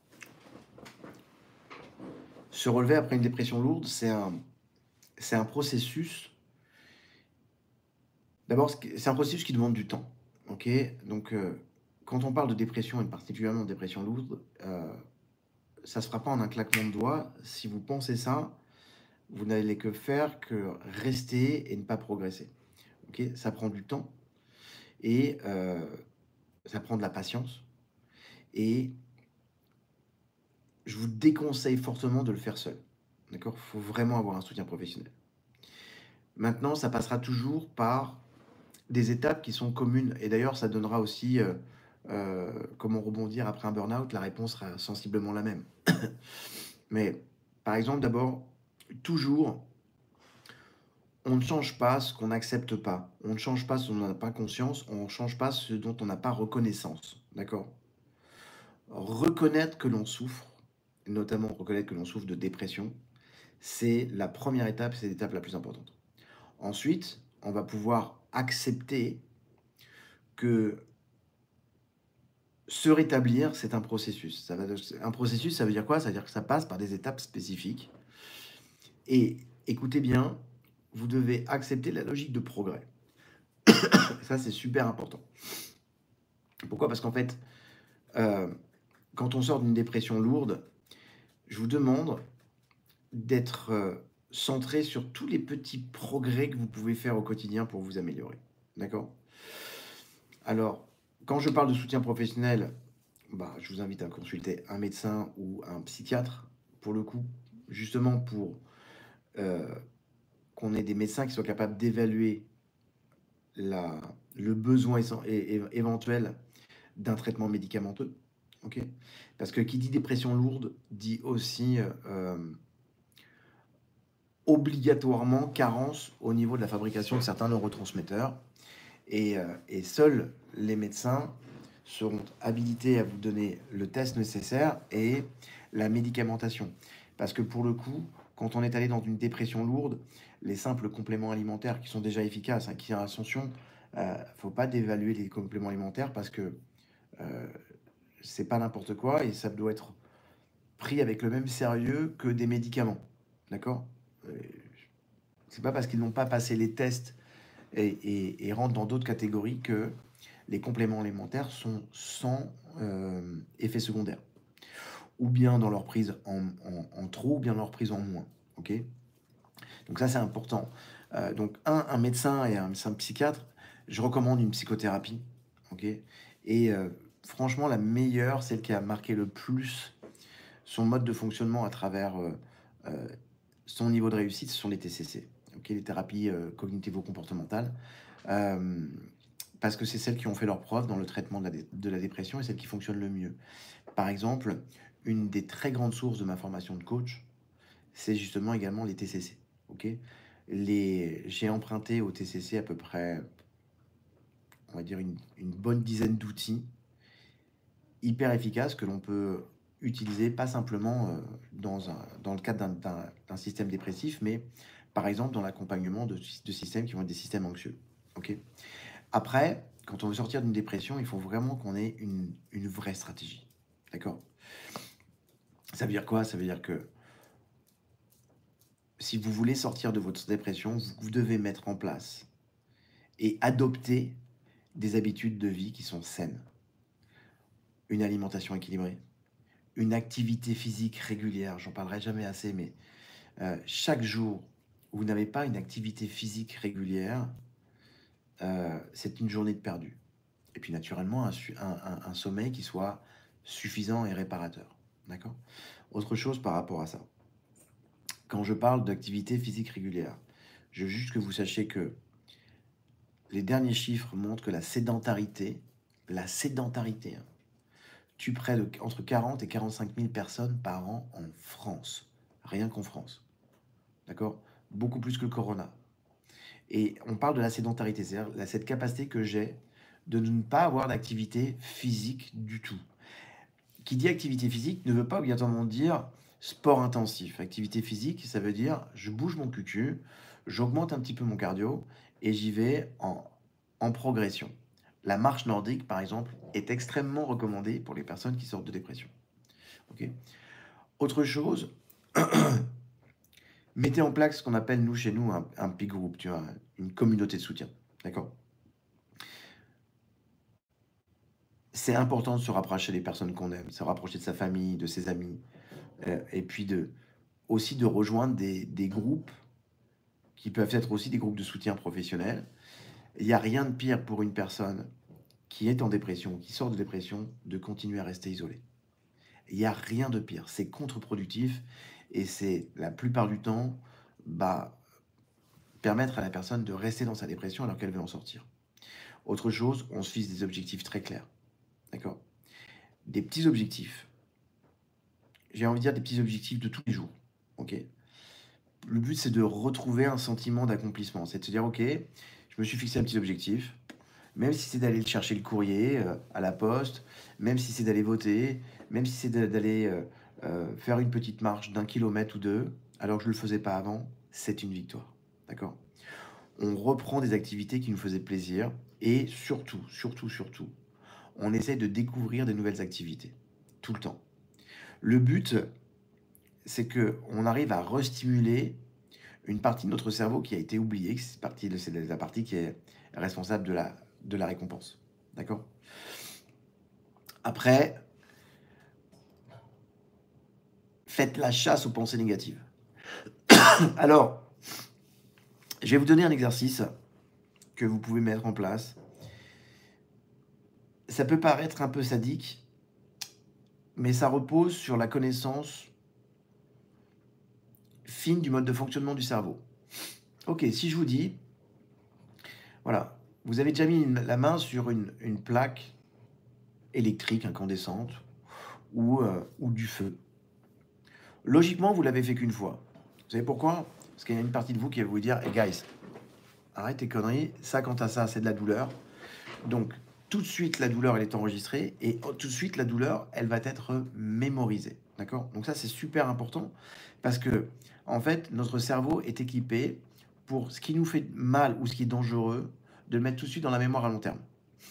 [SPEAKER 1] se relever après une dépression lourde, c'est un processus. D'abord, c'est un processus qui demande du temps, OK? Donc, quand on parle de dépression et particulièrement de dépression lourde, ça se fera pas en un claquement de doigts. Si vous pensez ça, vous n'allez que faire que rester et ne pas progresser, OK? Ça prend du temps et ça prend de la patience et je vous déconseille fortement de le faire seul, d'accord? Il faut vraiment avoir un soutien professionnel. Maintenant, ça passera toujours par des étapes qui sont communes et d'ailleurs ça donnera aussi, comment rebondir après un burn-out, la réponse sera sensiblement la même. Mais par exemple, d'abord, toujours, on ne change pas ce qu'on n'accepte pas. On ne change pas ce dont on n'a pas conscience, on ne change pas ce dont on n'a pas reconnaissance, d'accord? Reconnaître que l'on souffre, notamment reconnaître que l'on souffre de dépression, c'est la première étape, c'est l'étape la plus importante. Ensuite, on va pouvoir accepter que se rétablir, c'est un processus. Un processus, ça veut dire quoi? Ça veut dire que ça passe par des étapes spécifiques. Et écoutez bien, vous devez accepter la logique de progrès. Ça, c'est super important. Pourquoi? Parce qu'en fait, euh, quand on sort d'une dépression lourde, je vous demande d'être centré sur tous les petits progrès que vous pouvez faire au quotidien pour vous améliorer. D'accord? Alors, quand je parle de soutien professionnel, bah, je vous invite à consulter un médecin ou un psychiatre, pour le coup, justement pour euh, qu'on ait des médecins qui soient capables d'évaluer la, le besoin éventuel d'un traitement médicamenteux. Ok. Parce que qui dit dépression lourde dit aussi obligatoirement carence au niveau de la fabrication de certains neurotransmetteurs. Et seuls les médecins seront habilités à vous donner le test nécessaire et la médicamentation. Parce que pour le coup, quand on est allé dans une dépression lourde, les simples compléments alimentaires qui sont déjà efficaces, hein, qui attention, faut pas dévaluer les compléments alimentaires parce que euh, c'est pas n'importe quoi et ça doit être pris avec le même sérieux que des médicaments. D'accord? Euh, C'est pas parce qu'ils n'ont pas passé les tests et rentrent dans d'autres catégories que les compléments alimentaires sont sans effet secondaire. Ou bien dans leur prise en trop, ou bien dans leur prise en moins. Ok. Donc ça, c'est important. Donc, un médecin et un médecin psychiatre, je recommande une psychothérapie. Ok. Et franchement, la meilleure, celle qui a marqué le plus son mode de fonctionnement à travers euh, son niveau de réussite, ce sont les TCC, ok, les thérapies cognitivo-comportementales. Euh, Parce que c'est celles qui ont fait leur preuve dans le traitement de la dépression et celles qui fonctionnent le mieux. Par exemple, une des très grandes sources de ma formation de coach, c'est justement également les TCC. Ok. J'ai emprunté au TCC à peu près, on va dire, une bonne dizaine d'outils hyper efficaces que l'on peut utiliser, pas simplement dans le cadre d'un système dépressif, mais par exemple dans l'accompagnement de systèmes qui vont être des systèmes anxieux. Ok. Après, quand on veut sortir d'une dépression, il faut vraiment qu'on ait une vraie stratégie. D'accord? Ça veut dire quoi? Ça veut dire que si vous voulez sortir de votre dépression, vous devez mettre en place et adopter des habitudes de vie qui sont saines. Une alimentation équilibrée, une activité physique régulière, j'en parlerai jamais assez, mais chaque jour où vous n'avez pas une activité physique régulière, c'est une journée de perdu. Et puis naturellement, un sommeil qui soit suffisant et réparateur. D'accord? Autre chose par rapport à ça. Quand je parle d'activité physique régulière, je veux juste que vous sachiez que les derniers chiffres montrent que la sédentarité, hein, tue entre 40 et 45 000 personnes par an en France. Rien qu'en France. D'accord? Beaucoup plus que le corona. Et on parle de la sédentarité, c'est-à-dire cette capacité que j'ai de ne pas avoir d'activité physique du tout. Qui dit activité physique ne veut pas obligatoirement dire Sport intensif, activité physique, ça veut dire je bouge mon cucu, j'augmente un petit peu mon cardio et j'y vais en progression. La marche nordique, par exemple, est extrêmement recommandée pour les personnes qui sortent de dépression. Ok. Autre chose, mettez en place ce qu'on appelle, nous, chez nous, un big group, tu vois, une communauté de soutien. D'accord. C'est important de se rapprocher des personnes qu'on aime, se rapprocher de sa famille, de ses amis, et puis aussi de rejoindre des groupes qui peuvent être aussi des groupes de soutien professionnels. Il n'y a rien de pire pour une personne qui est en dépression, qui sort de dépression, de continuer à rester isolé. Il n'y a rien de pire. C'est contre-productif et c'est la plupart du temps bah, permettre à la personne de rester dans sa dépression alors qu'elle veut en sortir. Autre chose, on se fixe des objectifs très clairs. D'accord. Des petits objectifs. J'ai envie de dire des petits objectifs de tous les jours. Ok. Le but, c'est de retrouver un sentiment d'accomplissement. C'est de se dire, ok, je me suis fixé un petit objectif. Même si c'est d'aller chercher le courrier à la poste, même si c'est d'aller voter, même si c'est d'aller faire une petite marche d'1 kilomètre ou deux, alors que je ne le faisais pas avant, c'est une victoire. D'accord. On reprend des activités qui nous faisaient plaisir et surtout, surtout, surtout, on essaie de découvrir des nouvelles activités tout le temps. Le but, c'est que on arrive à restimuler une partie de notre cerveau qui a été oubliée, c'est la partie qui est responsable de la récompense. D'accord. Après, faites la chasse aux pensées négatives. Alors, je vais vous donner un exercice que vous pouvez mettre en place. Ça peut paraître un peu sadique, mais ça repose sur la connaissance fine du mode de fonctionnement du cerveau. Ok, si je vous dis, voilà, vous avez déjà mis la main sur une plaque électrique incandescente ou du feu. Logiquement, vous l'avez fait qu'une fois. Vous savez pourquoi? Parce qu'il y a une partie de vous qui va vous dire, hey guys, arrête tes conneries, ça quand t'as ça, c'est de la douleur. Donc, tout de suite, la douleur, elle est enregistrée et tout de suite, la douleur, elle va être mémorisée. D'accord. Donc ça, c'est super important parce que, en fait, notre cerveau est équipé pour ce qui nous fait mal ou ce qui est dangereux, de le mettre tout de suite dans la mémoire à long terme.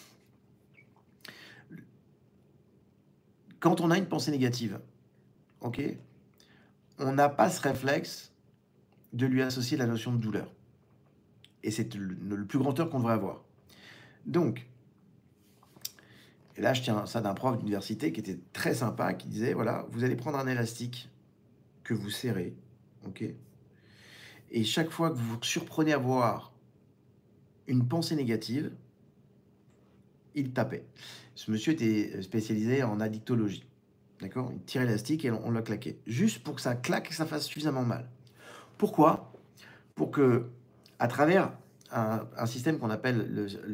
[SPEAKER 1] Quand on a une pensée négative, ok, on n'a pas ce réflexe de lui associer la notion de douleur. Et c'est le plus grand tort qu'on devrait avoir. Donc, et là, je tiens ça d'un prof d'université qui était très sympa, qui disait, voilà, vous allez prendre un élastique que vous serrez, ok? Et chaque fois que vous vous surprenez à voir une pensée négative, il tapait. Ce monsieur était spécialisé en addictologie, d'accord? Il tirait l'élastique et on l'a claqué. Juste pour que ça claque et que ça fasse suffisamment mal. Pourquoi? Pour que, à travers un système qu'on appelle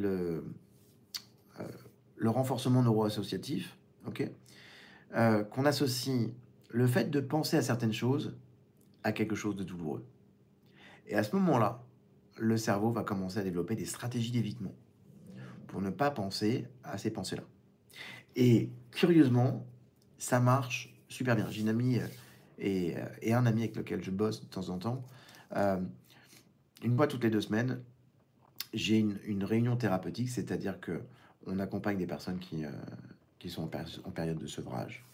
[SPEAKER 1] le renforcement neuroassociatif, ok? Qu'on associe le fait de penser à certaines choses à quelque chose de douloureux. Et à ce moment-là, le cerveau va commencer à développer des stratégies d'évitement pour ne pas penser à ces pensées-là. Et curieusement, ça marche super bien. J'ai une amie et un ami avec lequel je bosse de temps en temps. Euh, une fois toutes les 2 semaines, j'ai une réunion thérapeutique, c'est-à-dire que on accompagne des personnes qui sont en période de sevrage,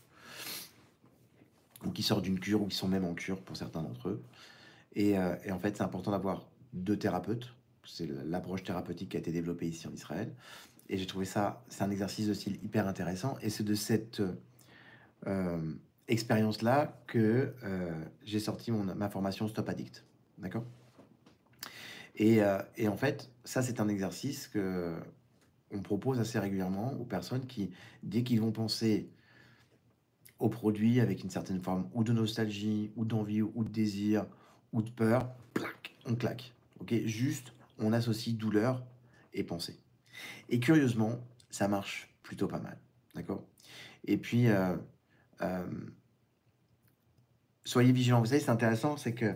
[SPEAKER 1] ou qui sortent d'une cure, ou qui sont même en cure pour certains d'entre eux. Et en fait, c'est important d'avoir 2 thérapeutes. C'est l'approche thérapeutique qui a été développée ici en Israël. Et j'ai trouvé ça, c'est un exercice de style hyper intéressant. Et c'est de cette euh, expérience-là que j'ai sorti ma formation Stop Addict. D'accord. Et en fait, ça, c'est un exercice que on propose assez régulièrement aux personnes qui, dès qu'ils vont penser aux produits avec une certaine forme ou de nostalgie, ou d'envie, ou de désir, ou de peur, plac, on claque. Ok, juste, on associe douleur et pensée. Et curieusement, ça marche plutôt pas mal. D'accord. Et puis, euh, soyez vigilants. Vous savez, c'est intéressant, c'est que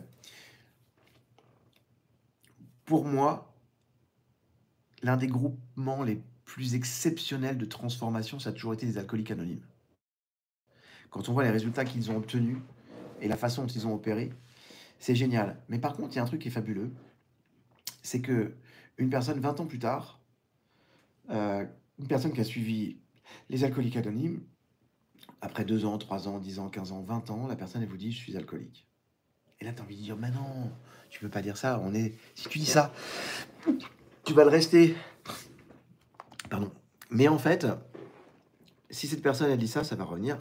[SPEAKER 1] pour moi, l'un des groupements les plus exceptionnels de transformation, ça a toujours été les alcooliques anonymes. Quand on voit les résultats qu'ils ont obtenus et la façon dont ils ont opéré, c'est génial. Mais par contre, il y a un truc qui est fabuleux, c'est que une personne 20 ans plus tard, euh, une personne qui a suivi les alcooliques anonymes, après 2 ans, 3 ans, 10 ans, 15 ans, 20 ans, la personne elle vous dit je suis alcoolique. Et là, tu as envie de dire, mais non, tu peux pas dire ça. Si tu dis ça, tu vas le rester. Pardon. Mais en fait, si cette personne elle dit ça, ça va revenir.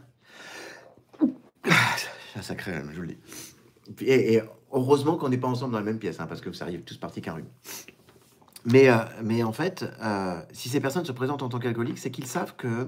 [SPEAKER 1] Ça, ça crée, je le dis. Et heureusement qu'on n'est pas ensemble dans la même pièce, hein, parce que vous arrivez tous partis qu'un rhume. Mais en fait, si ces personnes se présentent en tant qu'alcooliques, c'est qu'ils savent que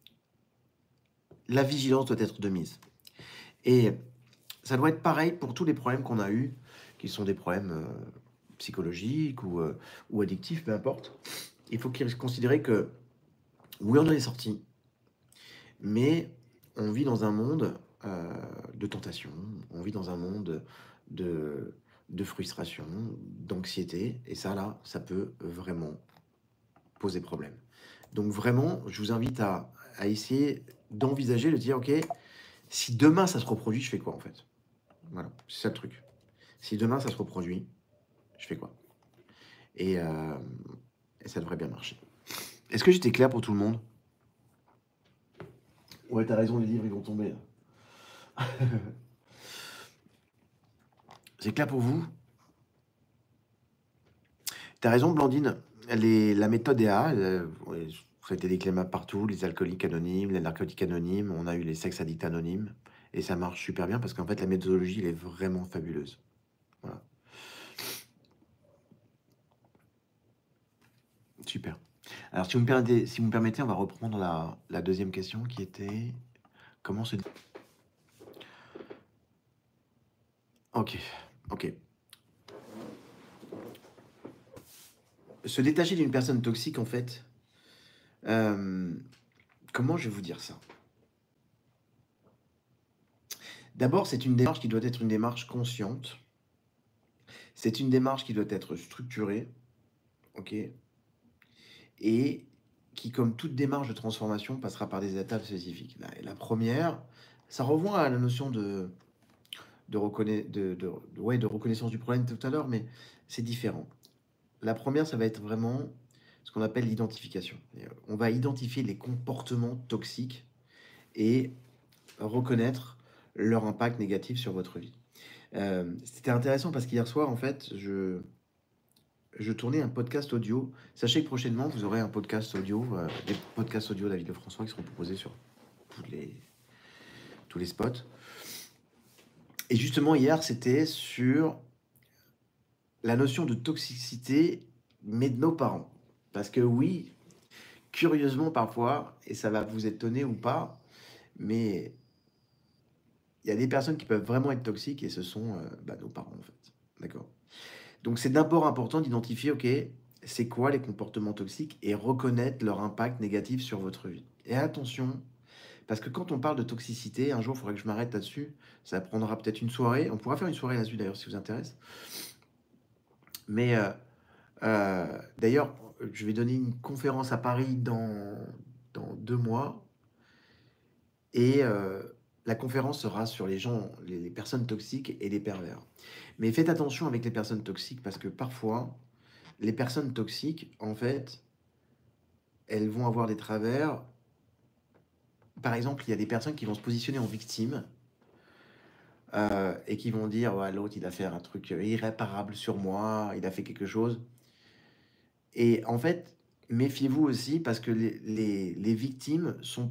[SPEAKER 1] la vigilance doit être de mise. Et ça doit être pareil pour tous les problèmes qu'on a eus, qui sont des problèmes psychologiques ou addictifs, peu importe. Il faut qu'ils considèrent que, oui, on en est sorti, mais on vit dans un monde de tentation, on vit dans un monde de frustration, d'anxiété, et ça, là, ça peut vraiment poser problème. Donc vraiment, je vous invite à essayer d'envisager, de dire, ok, si demain ça se reproduit, je fais quoi en fait? Voilà, c'est ça le truc. Si demain ça se reproduit, je fais quoi? Et, euh, et ça devrait bien marcher. Est-ce que j'étais clair pour tout le monde? Ouais, t'as raison, les livres, ils vont tomber. C'est clair pour vous? T'as raison, Blandine. La méthode EA, ouais, ça a été déclaré partout, les alcooliques anonymes, les narcotiques anonymes, on a eu les sex addicts anonymes, et ça marche super bien parce qu'en fait, la méthodologie, elle est vraiment fabuleuse. Voilà. Super. Alors, si vous me permettez, on va reprendre la deuxième question qui était comment se... Ok, ok. Se détacher d'une personne toxique, en fait, comment je vais vous dire ça? D'abord, c'est une démarche qui doit être une démarche consciente. C'est une démarche qui doit être structurée, ok? Et qui, comme toute démarche de transformation, passera par des étapes spécifiques. La première, ça revoit à la notion de reconnaissance du problème tout à l'heure, mais c'est différent. La première, ça va être vraiment ce qu'on appelle l'identification. On va identifier les comportements toxiques et reconnaître leur impact négatif sur votre vie. C'était intéressant parce qu'hier soir, en fait, je tournais un podcast audio. Sachez que prochainement, vous aurez un podcast audio, des podcasts audio David Lefrançois qui seront proposés sur tous les spots. Et justement, hier, c'était sur la notion de toxicité, mais de nos parents. Parce que oui, curieusement parfois, et ça va vous étonner ou pas, mais il y a des personnes qui peuvent vraiment être toxiques et ce sont nos parents en fait. D'accord? Donc c'est d'abord important d'identifier, ok, c'est quoi les comportements toxiques et reconnaître leur impact négatif sur votre vie. Et attention, parce que quand on parle de toxicité, un jour il faudra que je m'arrête là-dessus, ça prendra peut-être une soirée, on pourra faire une soirée là-dessus d'ailleurs si vous intéresse. Mais d'ailleurs, je vais donner une conférence à Paris dans 2 mois. Et la conférence sera sur les gens, les personnes toxiques et les pervers. Mais faites attention avec les personnes toxiques parce que parfois, les personnes toxiques, en fait, elles vont avoir des travers. Par exemple, il y a des personnes qui vont se positionner en victime et qui vont dire ouais, l'autre, il a fait un truc irréparable sur moi, il a fait quelque chose. Et en fait, méfiez-vous aussi parce que les victimes sont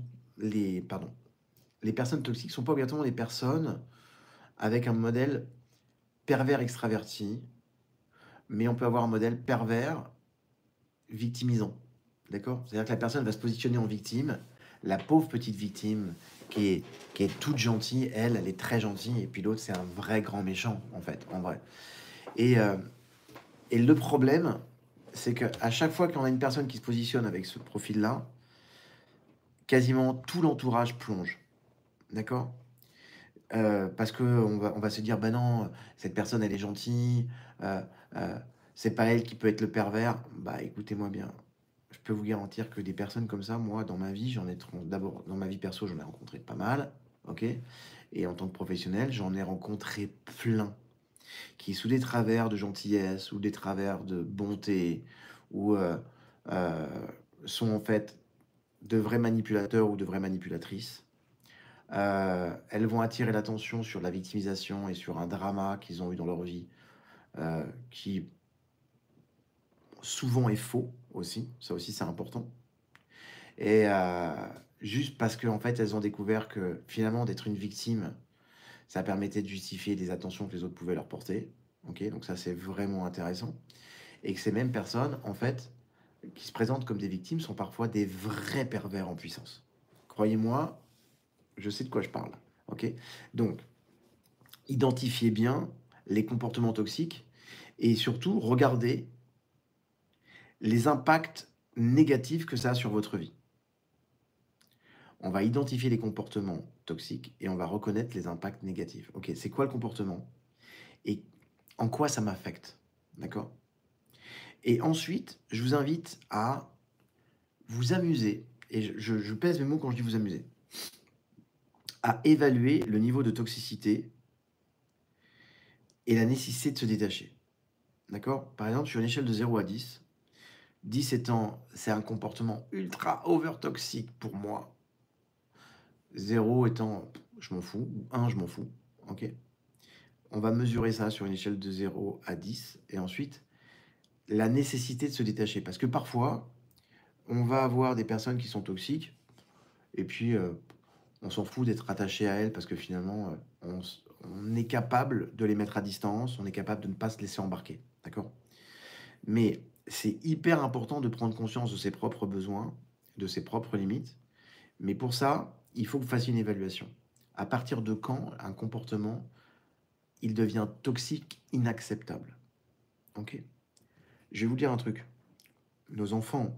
[SPEAKER 1] les personnes toxiques sont pas obligatoirement des personnes avec un modèle pervers extraverti, mais on peut avoir un modèle pervers victimisant. D'accord? C'est-à-dire que la personne va se positionner en victime, la pauvre petite victime qui est toute gentille, elle est très gentille, et puis l'autre, c'est un vrai grand méchant, en fait, en vrai. Et, euh, et le problème, c'est qu'à chaque fois qu'on a une personne qui se positionne avec ce profil-là, quasiment tout l'entourage plonge. D'accord? Parce que on va se dire, ben non, cette personne, elle est gentille, euh, euh, c'est pas elle qui peut être le pervers. Bah, écoutez-moi bien, je peux vous garantir que des personnes comme ça, moi, dans ma vie, d'abord, dans ma vie perso, j'en ai rencontré pas mal. ok? Et en tant que professionnel, j'en ai rencontré plein qui, sous des travers de gentillesse ou des travers de bonté, ou euh, sont en fait de vrais manipulateurs ou de vraies manipulatrices. Elles vont attirer l'attention sur la victimisation et sur un drama qu'ils ont eu dans leur vie, qui souvent est faux aussi. Ça aussi, c'est important. Et juste parce qu'en fait, elles ont découvert que finalement, d'être une victime, ça permettait de justifier des attentions que les autres pouvaient leur porter. Ok, donc ça, c'est vraiment intéressant. Et que ces mêmes personnes, en fait, qui se présentent comme des victimes, sont parfois des vrais pervers en puissance. Croyez-moi, je sais de quoi je parle. Ok, donc, identifiez bien les comportements toxiques et surtout, regardez les impacts négatifs que ça a sur votre vie. On va identifier les comportements toxiques et on va reconnaître les impacts négatifs. Ok, c'est quoi le comportement et en quoi ça m'affecte? D'accord? Et ensuite, je vous invite à vous amuser, et je pèse mes mots quand je dis vous amuser, à évaluer le niveau de toxicité et la nécessité de se détacher. D'accord? Par exemple, sur une échelle de 0 à 10, 10 étant, c'est un comportement ultra over toxique pour moi. 0 étant, je m'en fous, ou 1, je m'en fous. Ok? On va mesurer ça sur une échelle de 0 à 10, et ensuite, la nécessité de se détacher. Parce que parfois, on va avoir des personnes qui sont toxiques, et puis on s'en fout d'être attaché à elles, parce que finalement, on est capable de les mettre à distance, on est capable de ne pas se laisser embarquer. D'accord? Mais c'est hyper important de prendre conscience de ses propres besoins, de ses propres limites. Mais pour ça, il faut que vous fassiez une évaluation. À partir de quand un comportement, il devient toxique, inacceptable? Ok? Je vais vous dire un truc. Nos enfants,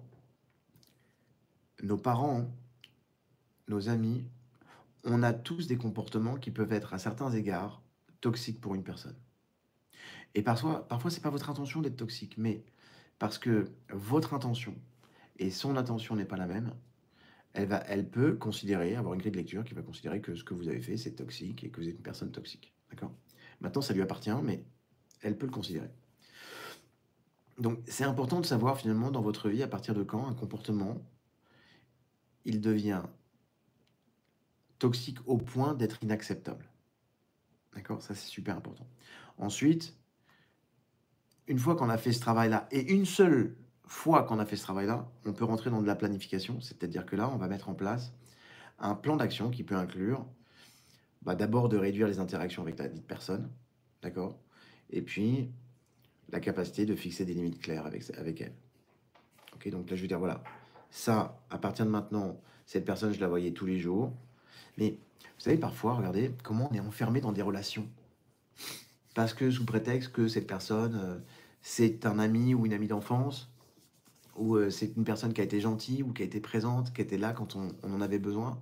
[SPEAKER 1] nos parents, nos amis, on a tous des comportements qui peuvent être à certains égards toxiques pour une personne. Et parfois c'est pas votre intention d'être toxique, mais parce que votre intention et son intention n'est pas la même, elle peut considérer, avoir une grille de lecture qui va considérer que ce que vous avez fait, c'est toxique et que vous êtes une personne toxique. D'accord? Maintenant, ça lui appartient, mais elle peut le considérer. Donc, c'est important de savoir finalement dans votre vie à partir de quand un comportement, il devient toxique au point d'être inacceptable. D'accord? Ça, c'est super important. Ensuite, une fois qu'on a fait ce travail-là, et une seule fois qu'on a fait ce travail-là, on peut rentrer dans de la planification, c'est-à-dire que là, on va mettre en place un plan d'action qui peut inclure d'abord de réduire les interactions avec la dite personne, d'accord? Et puis, la capacité de fixer des limites claires avec elle. Ok, donc là, je veux dire, voilà, ça, à partir de maintenant, cette personne, je la voyais tous les jours. Mais vous savez, parfois, regardez comment on est enfermé dans des relations. Parce que sous prétexte que cette personne, c'est un ami ou une amie d'enfance, ou c'est une personne qui a été gentille, ou qui a été présente, qui était là quand on en avait besoin,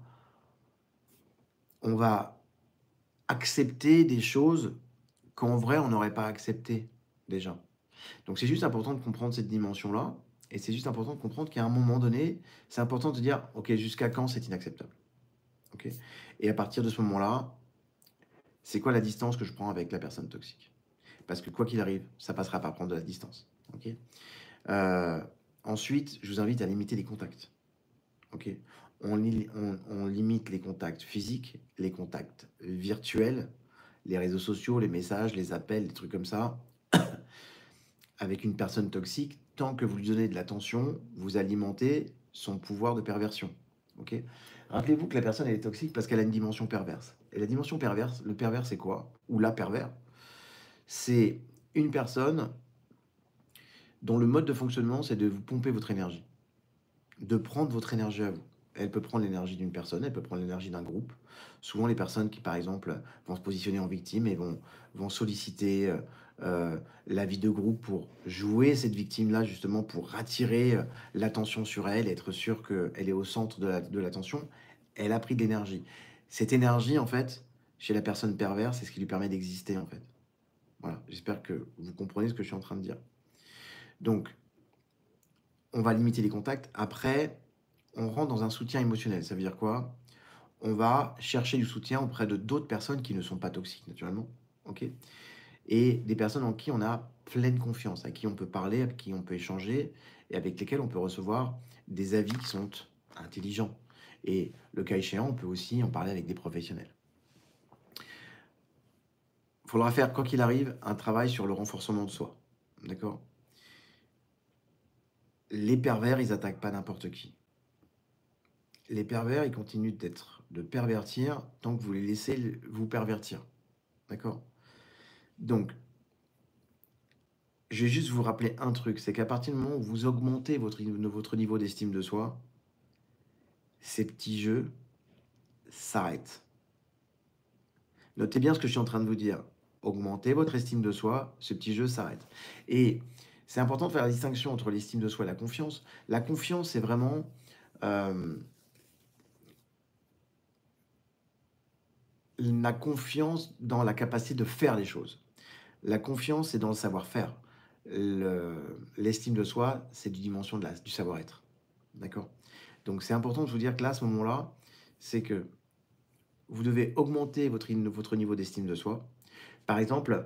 [SPEAKER 1] on va accepter des choses qu'en vrai, on n'aurait pas accepté déjà. Donc c'est juste important de comprendre cette dimension-là, et c'est juste important de comprendre qu'à un moment donné, c'est important de dire, ok, jusqu'à quand c'est inacceptable, ok? Et à partir de ce moment-là, c'est quoi la distance que je prends avec la personne toxique? Parce que quoi qu'il arrive, ça passera par prendre de la distance, ok? Euh, Ensuite, je vous invite à limiter les contacts, ok? On limite les contacts physiques, les contacts virtuels, les réseaux sociaux, les messages, les appels, des trucs comme ça, avec une personne toxique, tant que vous lui donnez de l'attention, vous alimentez son pouvoir de perversion. Ok? Rappelez-vous que la personne elle est toxique parce qu'elle a une dimension perverse. Et la dimension perverse, le pervers c'est quoi? Ou la pervers, c'est une personne dont le mode de fonctionnement c'est de vous pomper votre énergie, de prendre votre énergie à vous. Elle peut prendre l'énergie d'une personne, elle peut prendre l'énergie d'un groupe. Souvent, les personnes qui, par exemple, vont se positionner en victime et vont solliciter la vie de groupe pour jouer cette victime-là, justement, pour attirer l'attention sur elle, être sûr qu'elle est au centre de l'attention. Elle a pris de l'énergie. Cette énergie, en fait, chez la personne perverse, c'est ce qui lui permet d'exister, en fait. Voilà, j'espère que vous comprenez ce que je suis en train de dire. Donc, on va limiter les contacts. Après, on rentre dans un soutien émotionnel. Ça veut dire quoi? on va chercher du soutien auprès de d'autres personnes qui ne sont pas toxiques, naturellement, OK? Et des personnes en qui on a pleine confiance, à qui on peut parler, avec qui on peut échanger et avec lesquelles on peut recevoir des avis qui sont intelligents. Et le cas échéant, on peut aussi en parler avec des professionnels. Il faudra faire, quoi qu'il arrive, un travail sur le renforcement de soi. D'accord? Les pervers, ils attaquent pas n'importe qui. Les pervers, ils continuent de pervertir tant que vous les laissez vous pervertir. D'accord? Donc, je vais juste vous rappeler un truc, c'est qu'à partir du moment où vous augmentez votre niveau d'estime de soi, ces petits jeux s'arrêtent. Notez bien ce que je suis en train de vous dire. Augmentez votre estime de soi, ce petit jeu s'arrête. Et c'est important de faire la distinction entre l'estime de soi et la confiance. La confiance, c'est vraiment la confiance dans la capacité de faire les choses. La confiance, c'est dans le savoir-faire. L'estime de soi, c'est du dimension du savoir-être. D'accord? Donc, c'est important de vous dire que là, à ce moment-là, c'est que vous devez augmenter votre niveau d'estime de soi. Par exemple,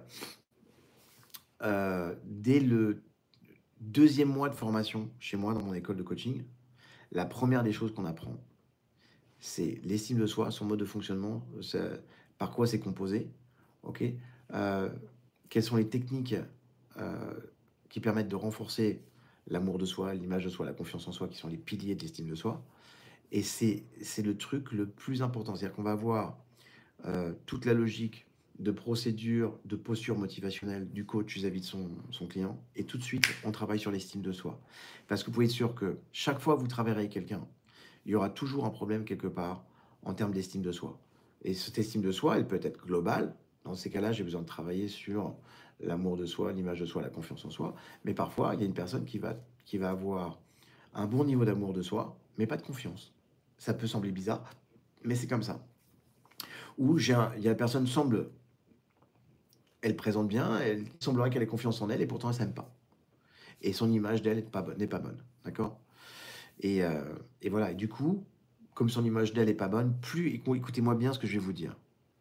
[SPEAKER 1] dès le deuxième mois de formation chez moi, dans mon école de coaching, la première des choses qu'on apprend, c'est l'estime de soi, son mode de fonctionnement, par quoi c'est composé, ok? Quelles sont les techniques euh, qui permettent de renforcer l'amour de soi, l'image de soi, la confiance en soi, qui sont les piliers de l'estime de soi. Et c'est le truc le plus important. C'est-à-dire qu'on va avoir toute la logique de procédure, de posture motivationnelle du coach vis-à-vis de son client. Et tout de suite, on travaille sur l'estime de soi. Parce que vous pouvez être sûr que chaque fois que vous travaillerez avec quelqu'un, il y aura toujours un problème quelque part en termes d'estime de soi. Et cette estime de soi, elle peut être globale. Dans ces cas-là, j'ai besoin de travailler sur l'amour de soi, l'image de soi, la confiance en soi. Mais parfois, il y a une personne qui va avoir un bon niveau d'amour de soi, mais pas de confiance. Ça peut sembler bizarre, mais c'est comme ça. Ou il y a la personne semble, elle présente bien, elle semblerait qu'elle ait confiance en elle, et pourtant elle s'aime pas. Et son image d'elle n'est pas bonne, d'accord? Et voilà, et du coup, comme son image d'elle n'est pas bonne, écoutez-moi bien ce que je vais vous dire.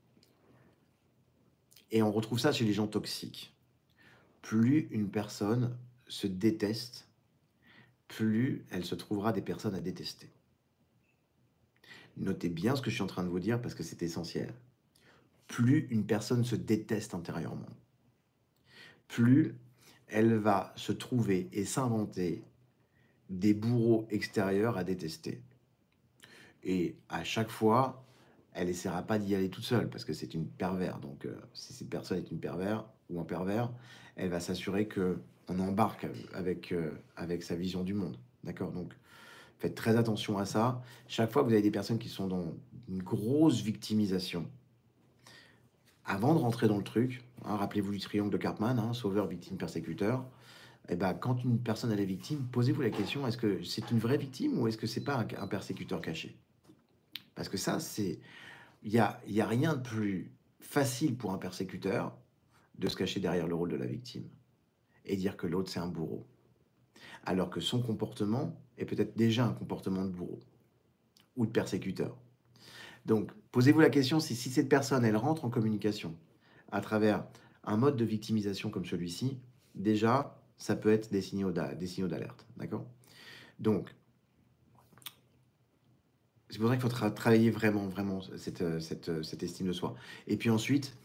[SPEAKER 1] Et on retrouve ça chez les gens toxiques. Plus une personne se déteste, plus elle se trouvera des personnes à détester. Notez bien ce que je suis en train de vous dire parce que c'est essentiel. Plus une personne se déteste intérieurement, plus elle va se trouver et s'inventer des bourreaux extérieurs à détester. Et à chaque fois, elle essaiera pas d'y aller toute seule parce que c'est une pervers. Donc, si cette personne est une pervers ou un pervers, elle va s'assurer que on embarque avec sa vision du monde. D'accord? Donc, faites très attention à ça. Chaque fois que vous avez des personnes qui sont dans une grosse victimisation, avant de rentrer dans le truc, hein, rappelez-vous du triangle de Cartman, hein, sauveur, victime, persécuteur. Et ben, quand une personne elle est victime, posez-vous la question, est-ce que c'est une vraie victime ou est-ce que c'est pas un persécuteur caché? Parce que ça, il y a rien de plus facile pour un persécuteur de se cacher derrière le rôle de la victime et dire que l'autre c'est un bourreau. Alors que son comportement est peut-être déjà un comportement de bourreau ou de persécuteur. Donc, posez-vous la question si cette personne, elle rentre en communication à travers un mode de victimisation comme celui-ci, déjà, ça peut être des signaux d'alerte. D'accord? Donc, c'est pour ça qu'il faut travailler vraiment, vraiment cette estime de soi. Et puis ensuite,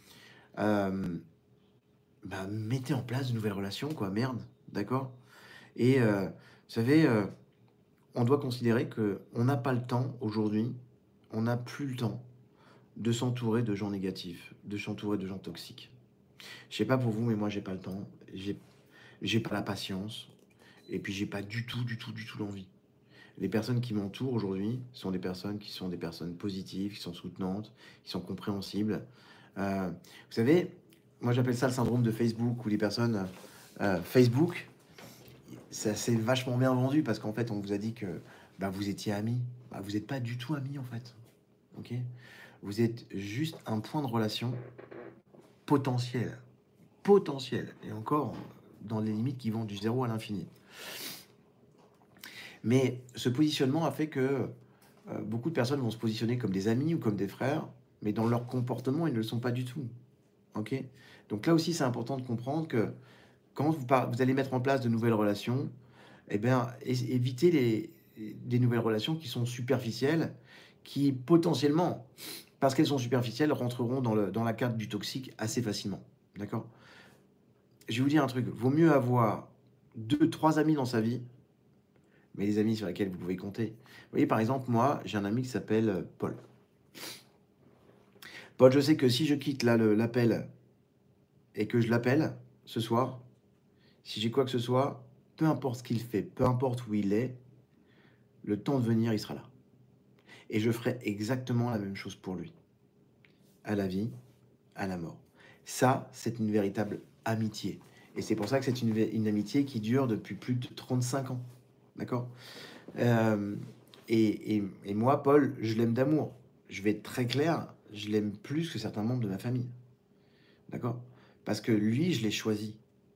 [SPEAKER 1] bah, mettez en place de nouvelles relations, quoi, merde, d'accord? Et vous savez, on doit considérer que on n'a pas le temps aujourd'hui, on n'a plus le temps de s'entourer de gens négatifs, de s'entourer de gens toxiques. Je sais pas pour vous, mais moi j'ai pas le temps, j'ai pas la patience, et puis j'ai pas du tout l'envie. Les personnes qui m'entourent aujourd'hui sont des personnes positives, qui sont soutenantes, qui sont compréhensibles. Vous savez, moi j'appelle ça le syndrome de Facebook, où les personnes Facebook, ça s'est vachement bien vendu parce qu'en fait on vous a dit que bah, vous étiez amis. Bah, vous n'êtes pas du tout amis en fait. Ok? Vous êtes juste un point de relation potentiel. Potentiel. Et encore dans les limites qui vont du zéro à l'infini. Mais ce positionnement a fait que beaucoup de personnes vont se positionner comme des amis ou comme des frères, mais dans leur comportement, ils ne le sont pas du tout. OK? Donc là aussi, c'est important de comprendre que quand vous allez mettre en place de nouvelles relations, eh bien, évitez des nouvelles relations qui sont superficielles, qui potentiellement, parce qu'elles sont superficielles, rentreront dans la carte du toxique assez facilement. D'accord? Je vais vous dire un truc, vaut mieux avoir deux, trois amis dans sa vie, mais les amis sur lesquels vous pouvez compter. Vous voyez, par exemple, moi, j'ai un ami qui s'appelle Paul. Paul, je sais que si je quitte là l'appel et que je l'appelle ce soir, si j'ai quoi que ce soit, peu importe ce qu'il fait, peu importe où il est, le temps de venir, il sera là. Et je ferai exactement la même chose pour lui, à la vie, à la mort. Ça, c'est une véritable amitié. Et c'est pour ça que c'est une amitié qui dure depuis plus de 35 ans. D'accord? Euh, et moi, Paul, je l'aime d'amour. Je vais être très clair, je l'aime plus que certains membres de ma famille. D'accord? Parce que lui, je l'ai choisi.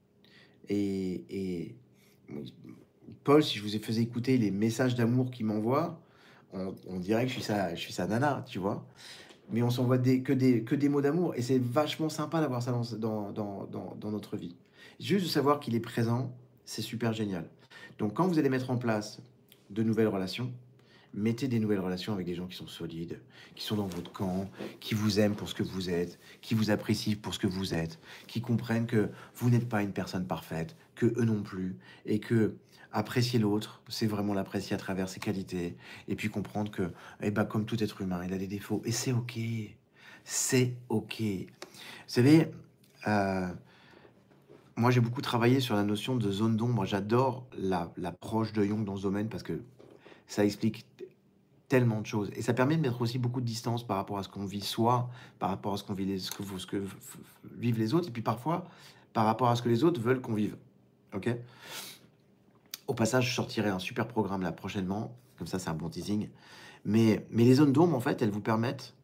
[SPEAKER 1] Et Paul, si je vous faisais écouter les messages d'amour qu'il m'envoie, on dirait que je suis sa nana, tu vois. Mais on s'envoie que des mots d'amour. Et c'est vachement sympa d'avoir ça dans notre vie. Juste de savoir qu'il est présent, c'est super génial. Donc quand vous allez mettre en place de nouvelles relations, mettez des nouvelles relations avec des gens qui sont solides, qui sont dans votre camp, qui vous aiment pour ce que vous êtes, qui vous apprécient pour ce que vous êtes, qui comprennent que vous n'êtes pas une personne parfaite, que eux non plus, et que apprécier l'autre, c'est vraiment l'apprécier à travers ses qualités, et puis comprendre que, eh ben, comme tout être humain, il a des défauts, et c'est ok, c'est ok. Vous savez, euh, moi j'ai beaucoup travaillé sur la notion de zone d'ombre. J'adore l'approche de Jung dans ce domaine parce que ça explique tellement de choses. Et ça permet de mettre aussi beaucoup de distance par rapport à ce qu'on vit soi, par rapport à ce qu'on vit, ce que vivent les autres, et puis parfois par rapport à ce que les autres veulent qu'on vive. Ok? Au passage, je sortirai un super programme là prochainement, comme ça c'est un bon teasing. Mais les zones d'ombre, en fait, elles vous permettent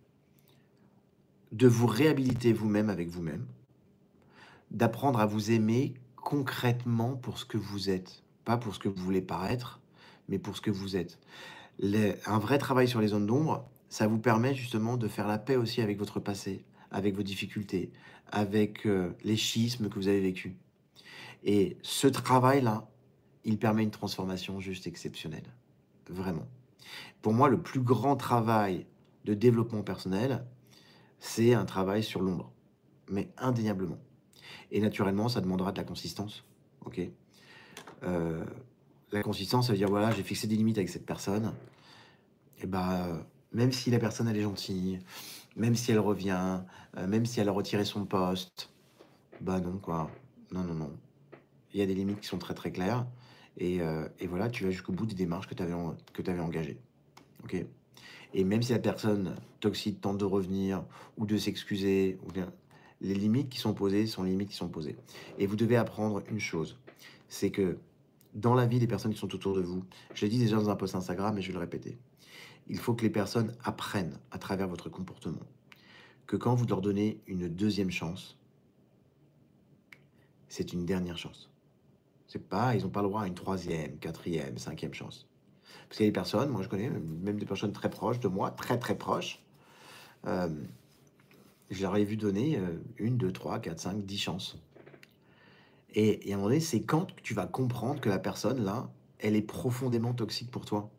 [SPEAKER 1] de vous réhabiliter vous-même avec vous-même, d'apprendre à vous aimer concrètement pour ce que vous êtes, pas pour ce que vous voulez paraître, mais pour ce que vous êtes. Un vrai travail sur les zones d'ombre, ça vous permet justement de faire la paix aussi avec votre passé, avec vos difficultés, avec les schismes que vous avez vécus. Et ce travail-là, il permet une transformation juste exceptionnelle. Vraiment. Pour moi, le plus grand travail de développement personnel, c'est un travail sur l'ombre. Mais indéniablement. Et naturellement, ça demandera de la consistance. Ok. Euh, la consistance, ça veut dire, voilà, j'ai fixé des limites avec cette personne. Et bah, même si la personne elle est gentille, même si elle revient, même si elle a retiré son poste, bah non quoi. Non, non, non. Il y a des limites qui sont très très claires. Et voilà, tu vas jusqu'au bout des démarches que tu avais engagées. Ok. Et même si la personne toxique tente de revenir ou de s'excuser, ou bien, les limites qui sont posées sont les limites qui sont posées. Et vous devez apprendre une chose, c'est que dans la vie des personnes qui sont autour de vous, je l'ai dit déjà dans un post Instagram, mais je vais le répéter, il faut que les personnes apprennent à travers votre comportement que quand vous leur donnez une deuxième chance, c'est une dernière chance. C'est pas, ils n'ont pas le droit à une troisième, quatrième, cinquième chance. Parce qu'il y a des personnes, moi je connais même des personnes très proches de moi, très très proches, euh, je leur ai vu donner une, deux, trois, quatre, cinq, 10 chances. Et à un moment donné, c'est quand tu vas comprendre que la personne là, elle est profondément toxique pour toi.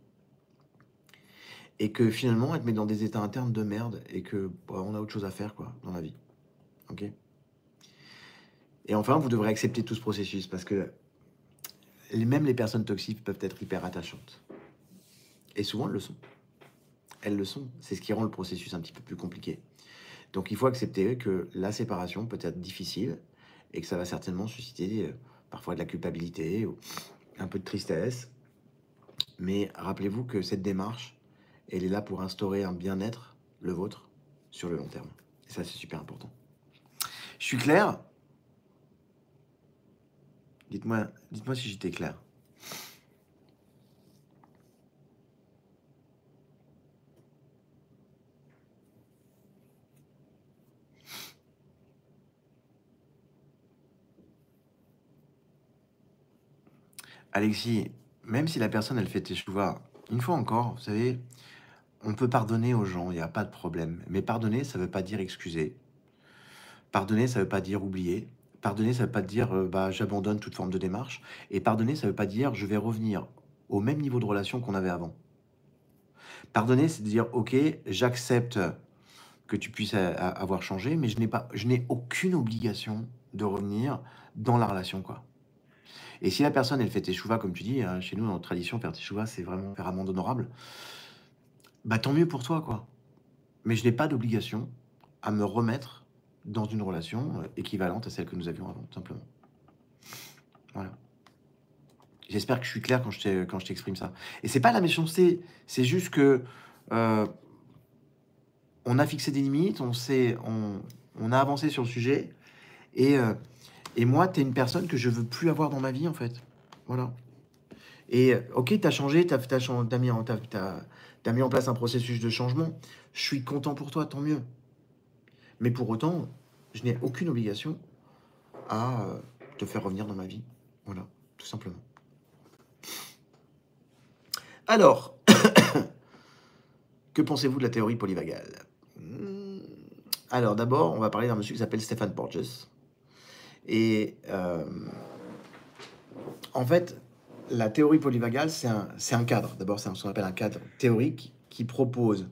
[SPEAKER 1] Et que finalement, elle te met dans des états internes de merde et que bah, on a autre chose à faire quoi dans la vie. Ok. Et enfin, vous devrez accepter tout ce processus parce que même les personnes toxiques peuvent être hyper attachantes. Et souvent, elles le sont. Elles le sont. C'est ce qui rend le processus un petit peu plus compliqué. Donc, il faut accepter que la séparation peut être difficile et que ça va certainement susciter parfois de la culpabilité ou un peu de tristesse. Mais rappelez-vous que cette démarche, elle est là pour instaurer un bien-être, le vôtre, sur le long terme. Et ça, c'est super important. Je suis clair? Dites-moi si j'étais clair. Alexis, même si la personne, elle fait tes choux, une fois encore, vous savez, on peut pardonner aux gens, il y a pas de problème. Mais pardonner, ça veut pas dire excuser. Pardonner, ça veut pas dire oublier. Pardonner, ça veut pas dire, bah, j'abandonne toute forme de démarche et pardonner, ça veut pas dire: «Je vais revenir au même niveau de relation qu'on avait avant». Pardonner, c'est de dire: «OK, j'accepte que tu puisses avoir changé, mais je n'ai aucune obligation de revenir dans la relation, quoi». Et si la personne, elle fait teshuva comme tu dis, chez nous, dans notre tradition, faire teshuva, c'est vraiment faire amende honorable, bah, tant mieux pour toi, quoi. Mais je n'ai pas d'obligation à me remettre dans une relation, équivalente à celle que nous avions avant, tout simplement. Voilà. J'espère que je suis clair quand je t'exprime ça. Et c'est pas la méchanceté, c'est juste que, heu, on a fixé des limites, on a avancé sur le sujet et heu et moi, tu es une personne que je veux plus avoir dans ma vie, en fait. Voilà. Et OK, tu as changé, tu as mis en tu mis en place un processus de changement. Je suis content pour toi, tant mieux. Mais pour autant, je n'ai aucune obligation à, te faire revenir dans ma vie. Voilà, tout simplement. Alors, que pensez-vous de la théorie polyvagale? Mmh, alors d'abord, on va parler d'un monsieur qui s'appelle Stephen Porges et en fait, la théorie polyvagale, c'est un cadre. D'abord, c'est ce qu'on appelle un cadre théorique qui propose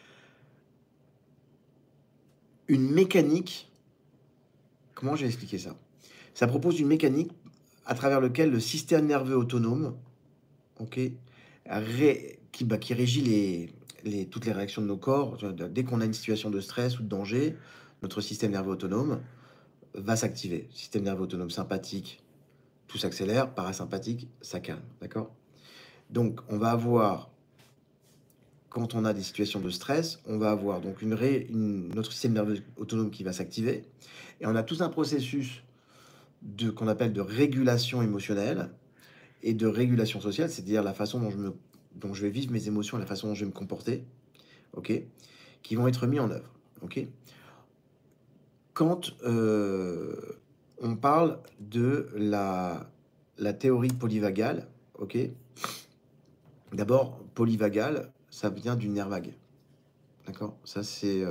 [SPEAKER 1] une mécanique. Comment je vais expliquer ça? Ça propose une mécanique à travers lequel le système nerveux autonome, OK, qui régit toutes les réactions de nos corps. Tu vois, dès qu'on a une situation de stress ou de danger, notre système nerveux autonome va s'activer. Système nerveux autonome sympathique, tout s'accélère, parasympathique, ça calme, d'accord? Donc on va avoir, quand on a des situations de stress, on va avoir donc notre système nerveux autonome qui va s'activer et on a tout un processus qu'on appelle de régulation émotionnelle et de régulation sociale, c'est-à-dire la façon dont je vais vivre mes émotions, la façon dont je vais me comporter, OK? Qui vont être mis en œuvre, OK? Quand, on parle de la théorie polyvagale, OK? D'abord, polyvagale, ça vient du nerf vague, d'accord? Ça, c'est,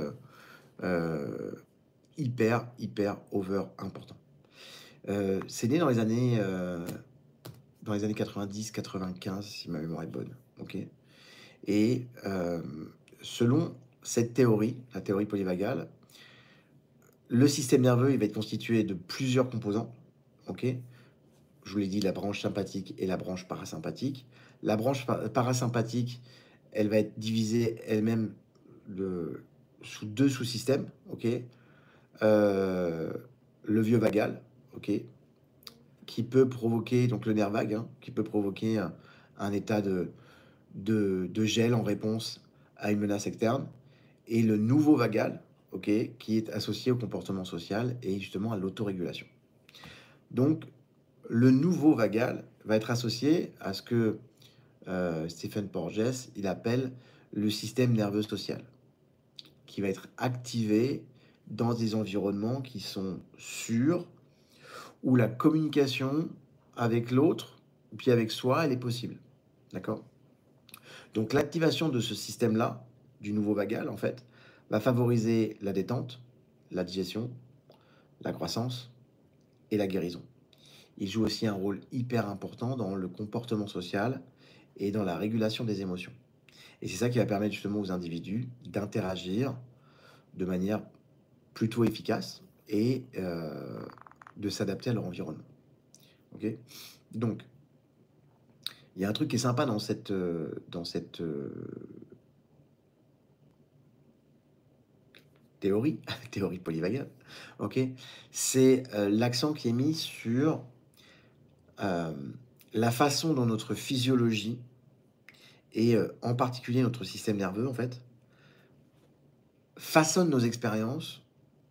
[SPEAKER 1] hyper over important. C'est né dans les années 90-95, si ma mémoire est bonne, OK? Et selon cette théorie, la théorie polyvagale, le système nerveux, il va être constitué de plusieurs composants, OK? Je vous l'ai dit, la branche sympathique et la branche parasympathique. La branche parasympathique, elle va être divisée elle-même sous 2 sous-systèmes, OK? Le vieux vagal, OK? Qui peut provoquer, donc le nerf vague, hein, qui peut provoquer un état de gel en réponse à une menace externe. Et le nouveau vagal, OK, qui est associé au comportement social et justement à l'autorégulation. Donc, le nouveau vagal va être associé à ce que Stephen Porges, il appelle le système nerveux social, qui va être activé dans des environnements qui sont sûrs, où la communication avec l'autre, puis avec soi, elle est possible. D'accord? Donc l'activation de ce système-là, du nouveau vagal, en fait, va favoriser la détente, la digestion, la croissance et la guérison. Il joue aussi un rôle hyper important dans le comportement social et dans la régulation des émotions. Et c'est ça qui va permettre justement aux individus d'interagir de manière plutôt efficace et de s'adapter à leur environnement. Ok? Donc, il y a un truc qui est sympa dans cette théorie, théorie polyvagale, ok? C'est l'accent qui est mis sur euh, la façon dont notre physiologie et en particulier notre système nerveux, en fait, façonne nos expériences,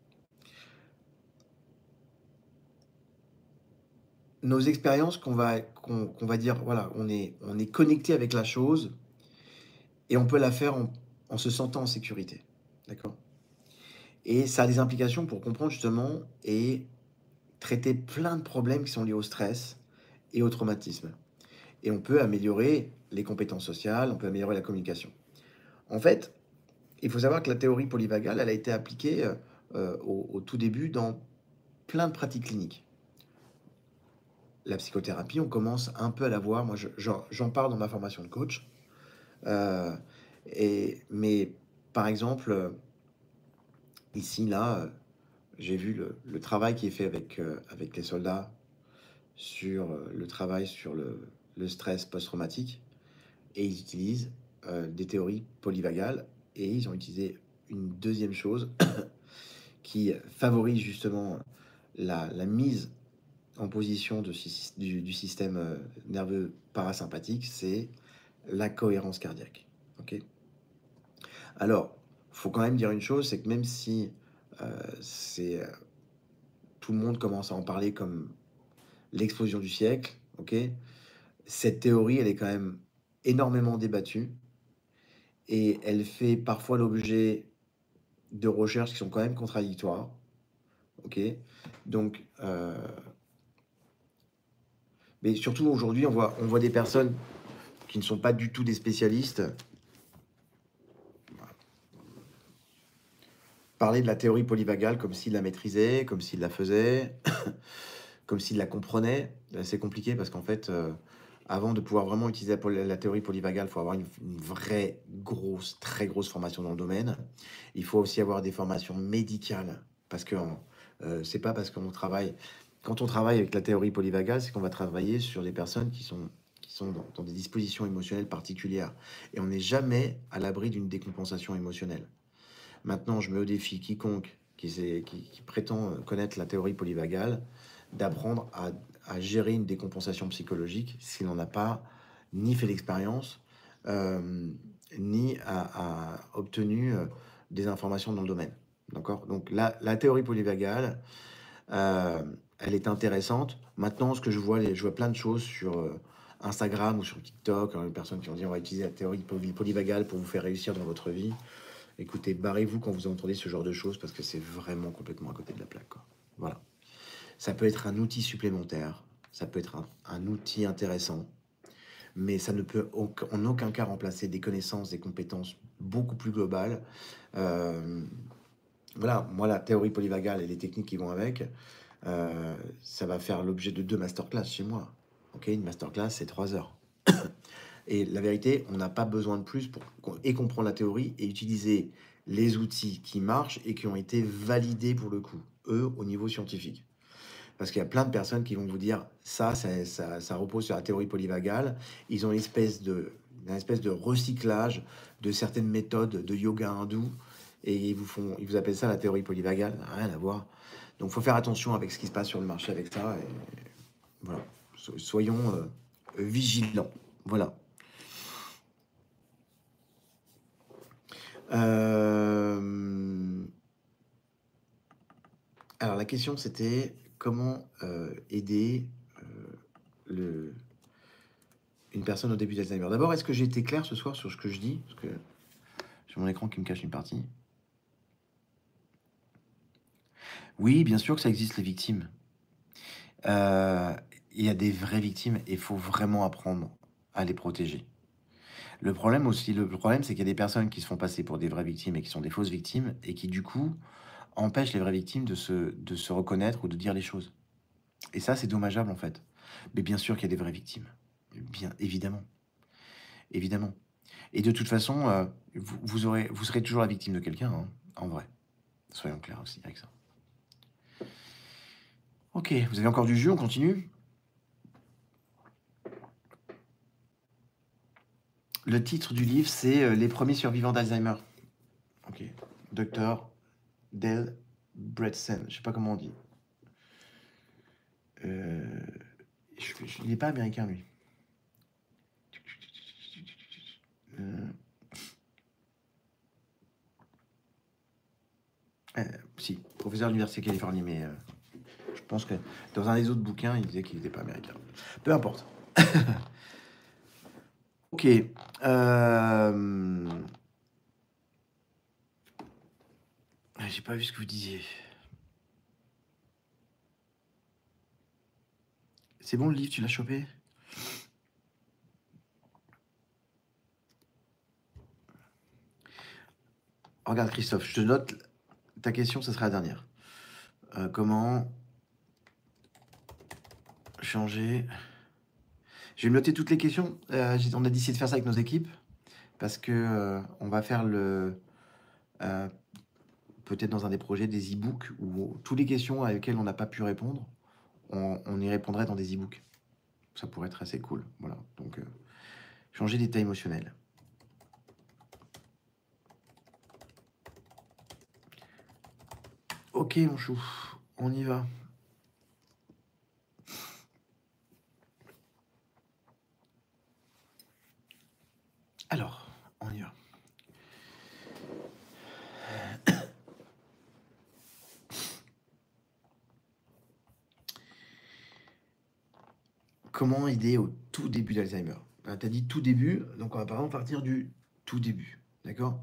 [SPEAKER 1] qu'on va dire, voilà, on est connecté avec la chose et on peut la faire en se sentant en sécurité, d'accord? Et ça a des implications pour comprendre justement et traiter plein de problèmes qui sont liés au stress et au traumatisme. Et on peut améliorer les compétences sociales, on peut améliorer la communication. En fait, il faut savoir que la théorie polyvagale, elle a été appliquée au tout début dans plein de pratiques cliniques. La psychothérapie, on commence un peu à la voir. Moi, j'en parle dans ma formation de coach. Euh, mais par exemple, ici, là, j'ai vu le travail qui est fait avec les soldats sur le travail sur le stress post-traumatique. Et ils utilisent des théories polyvagales. Et ils ont utilisé une deuxième chose qui favorise justement la mise en position du système nerveux parasympathique, c'est la cohérence cardiaque. Ok. Alors, faut quand même dire une chose, c'est que même si c'est tout le monde commence à en parler comme l'explosion du siècle, ok, cette théorie, elle est quand même énormément débattue et elle fait parfois l'objet de recherches qui sont quand même contradictoires, ok. Donc, mais surtout aujourd'hui, on voit des personnes qui ne sont pas du tout des spécialistes parler de la théorie polyvagale comme s'il la maîtrisait, comme s'il la faisait, comme s'il la comprenait. C'est compliqué parce qu'en fait, avant de pouvoir vraiment utiliser la théorie polyvagale, il faut avoir une vraie grosse, très grosse formation dans le domaine. Il faut aussi avoir des formations médicales parce que c'est pas parce qu'on travaille. Quand on travaille avec la théorie polyvagale, c'est qu'on va travailler sur des personnes qui sont dans des dispositions émotionnelles particulières. Et on n'est jamais à l'abri d'une décompensation émotionnelle. Maintenant, je mets au défi quiconque qui prétend connaître la théorie polyvagale d'apprendre à gérer une décompensation psychologique s'il n'en a pas ni fait l'expérience, euh, ni a obtenu des informations dans le domaine. D'accord. Donc la théorie polyvagale, euh, elle est intéressante. Maintenant, ce que je vois plein de choses sur Instagram ou sur TikTok, hein, les personnes qui ont dit on va utiliser la théorie polyvagale pour vous faire réussir dans votre vie. Écoutez, barrez-vous quand vous entendez ce genre de choses parce que c'est vraiment complètement à côté de la plaque, quoi. Voilà. Ça peut être un outil supplémentaire, ça peut être un outil intéressant, mais ça ne peut en aucun cas remplacer des connaissances, des compétences beaucoup plus globales. Euh, voilà, moi, la théorie polyvagale et les techniques qui vont avec, ça va faire l'objet de 2 masterclass chez moi. Ok, une masterclass, c'est 3 heures. Et la vérité, on n'a pas besoin de plus pour comprendre la théorie et utiliser les outils qui marchent et qui ont été validés pour le coup, eux, au niveau scientifique. Parce qu'il y a plein de personnes qui vont vous dire ça repose sur la théorie polyvagale. Ils ont une espèce de recyclage de certaines méthodes de yoga hindou et ils vous appellent ça la théorie polyvagale. Ça n'a rien à voir. Donc, il faut faire attention avec ce qui se passe sur le marché avec ça. Et voilà. Soyons vigilants. Voilà. Euh, Alors, la question, c'était comment aider le, une personne au début d'Alzheimer. D'abord, est-ce que j'ai été clair ce soir sur ce que je dis? Parce que j'ai mon écran qui me cache une partie. Oui, bien sûr que ça existe, les victimes. Euh, Il y a des vraies victimes et il faut vraiment apprendre à les protéger. Le problème, c'est qu'il y a des personnes qui se font passer pour des vraies victimes et qui sont des fausses victimes et qui, du coup, empêchent les vraies victimes de se reconnaître ou de dire les choses. Et ça, c'est dommageable, en fait. Mais bien sûr qu'il y a des vraies victimes. Bien évidemment. Évidemment. Et de toute façon, vous serez toujours la victime de quelqu'un, hein, en vrai. Soyons clairs aussi avec ça. Ok, vous avez encore du jus, on continue. Le titre du livre, c'est Les premiers survivants d'Alzheimer. Ok. Docteur Del Bredesen. Je sais pas comment on dit. Il n'est pas américain, lui. Euh, si, professeur de l'Université de Californie, mais je pense que dans un des autres bouquins, il disait qu'il n'était pas américain. Peu importe. Ok. J'ai pas vu ce que vous disiez. C'est bon le livre, tu l'as chopé? regarde Christophe, je te note ta question, ce sera la dernière. Comment changer... Je vais noter toutes les questions. On a décidé de faire ça avec nos équipes parce que on va faire peut-être dans un des projets des e-books où toutes les questions à lesquelles on n'a pas pu répondre, on y répondrait dans des e-books. Ça pourrait être assez cool. Voilà. Donc, changer d'état émotionnel. Ok, mon chou, on y va. Alors, on y va. Comment aider au tout début d'Alzheimer? Tu as dit tout début, donc on va par exemple partir du tout début. D'accord?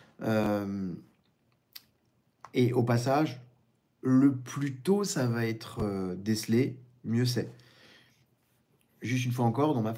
[SPEAKER 1] Et au passage, le plus tôt ça va être décelé, mieux c'est. Juste une fois encore, dans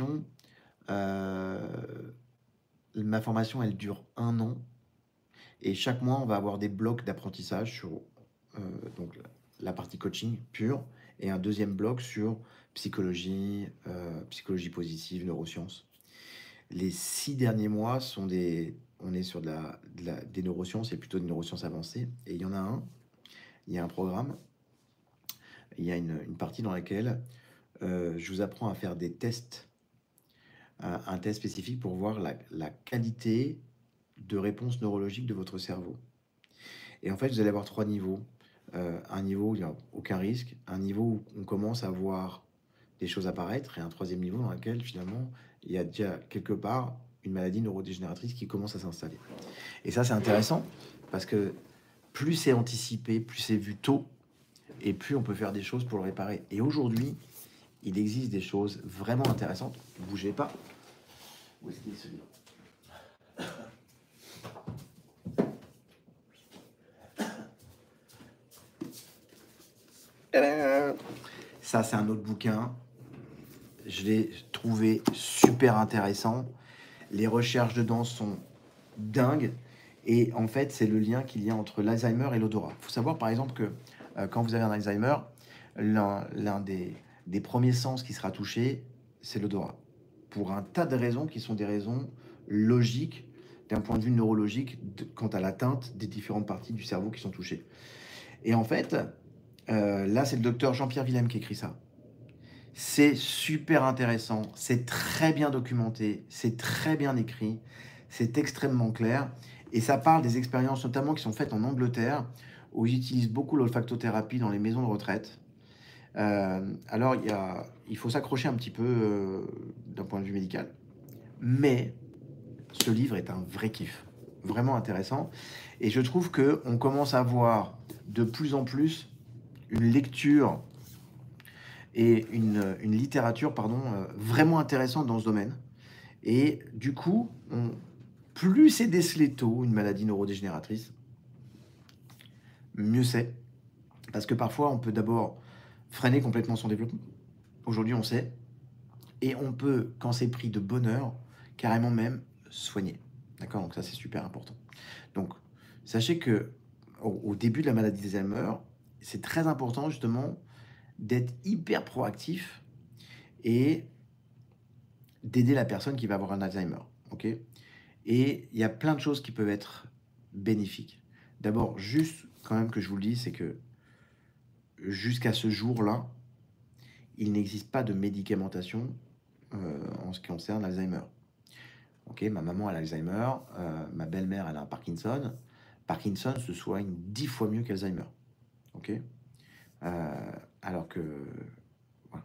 [SPEAKER 1] ma formation, elle dure 1 an. Et chaque mois, on va avoir des blocs d'apprentissage sur donc, la partie coaching pure et un deuxième bloc sur psychologie, psychologie positive, neurosciences. Les 6 derniers mois on est sur des neurosciences et plutôt des neurosciences avancées. Et il y a un programme, il y a une partie dans laquelle je vous apprends à faire des tests, un test spécifique pour voir la qualité de réponse neurologique de votre cerveau. Et en fait, vous allez avoir 3 niveaux. Un niveau où il n'y a aucun risque, un niveau où on commence à voir des choses apparaître, et un troisième niveau dans lequel finalement il y a déjà quelque part une maladie neurodégénératrice qui commence à s'installer. Et ça, c'est intéressant parce que plus c'est anticipé, plus c'est vu tôt, et plus on peut faire des choses pour le réparer. Et aujourd'hui, il existe des choses vraiment intéressantes. Ne bougez pas. Où est-ce qu'il est celui-là? Ça, c'est un autre bouquin. Je l'ai trouvé super intéressant. Les recherches dedans sont dingues. Et en fait, c'est le lien qu'il y a entre l'Alzheimer et l'odorat. Il faut savoir, par exemple, que quand vous avez un Alzheimer, l'un des premiers sens qui sera touché, c'est l'odorat. Pour un tas de raisons qui sont des raisons logiques, d'un point de vue neurologique, quant à l'atteinte des différentes parties du cerveau qui sont touchées. Et en fait, là, c'est le docteur Jean-Pierre Willem qui écrit ça. C'est super intéressant, c'est très bien documenté, c'est très bien écrit, c'est extrêmement clair. Et ça parle des expériences notamment qui sont faites en Angleterre, où ils utilisent beaucoup l'olfactothérapie dans les maisons de retraite. Alors, il faut s'accrocher un petit peu d'un point de vue médical. Mais ce livre est un vrai kiff, vraiment intéressant. Et je trouve qu'on commence à voir de plus en plus une lecture et une littérature vraiment intéressante dans ce domaine. Et du coup, plus c'est décelé tôt, une maladie neurodégénératrice, mieux c'est. Parce que parfois, on peut d'abord freiner complètement son développement. Aujourd'hui, on sait. Et on peut, quand c'est pris de bonne heure, carrément même soigner. D'accord? Donc ça, c'est super important. Donc, sachez que au début de la maladie d'Alzheimer, c'est très important justement d'être hyper proactif et d'aider la personne qui va avoir un Alzheimer. Ok? Et il y a plein de choses qui peuvent être bénéfiques. D'abord, juste quand même que je vous le dise, c'est que jusqu'à ce jour-là, il n'existe pas de médicamentation en ce qui concerne l'Alzheimer. Ok, ma maman a l'Alzheimer, ma belle-mère elle a un Parkinson. Parkinson se soigne 10 fois mieux qu'Alzheimer. Ok, alors que voilà.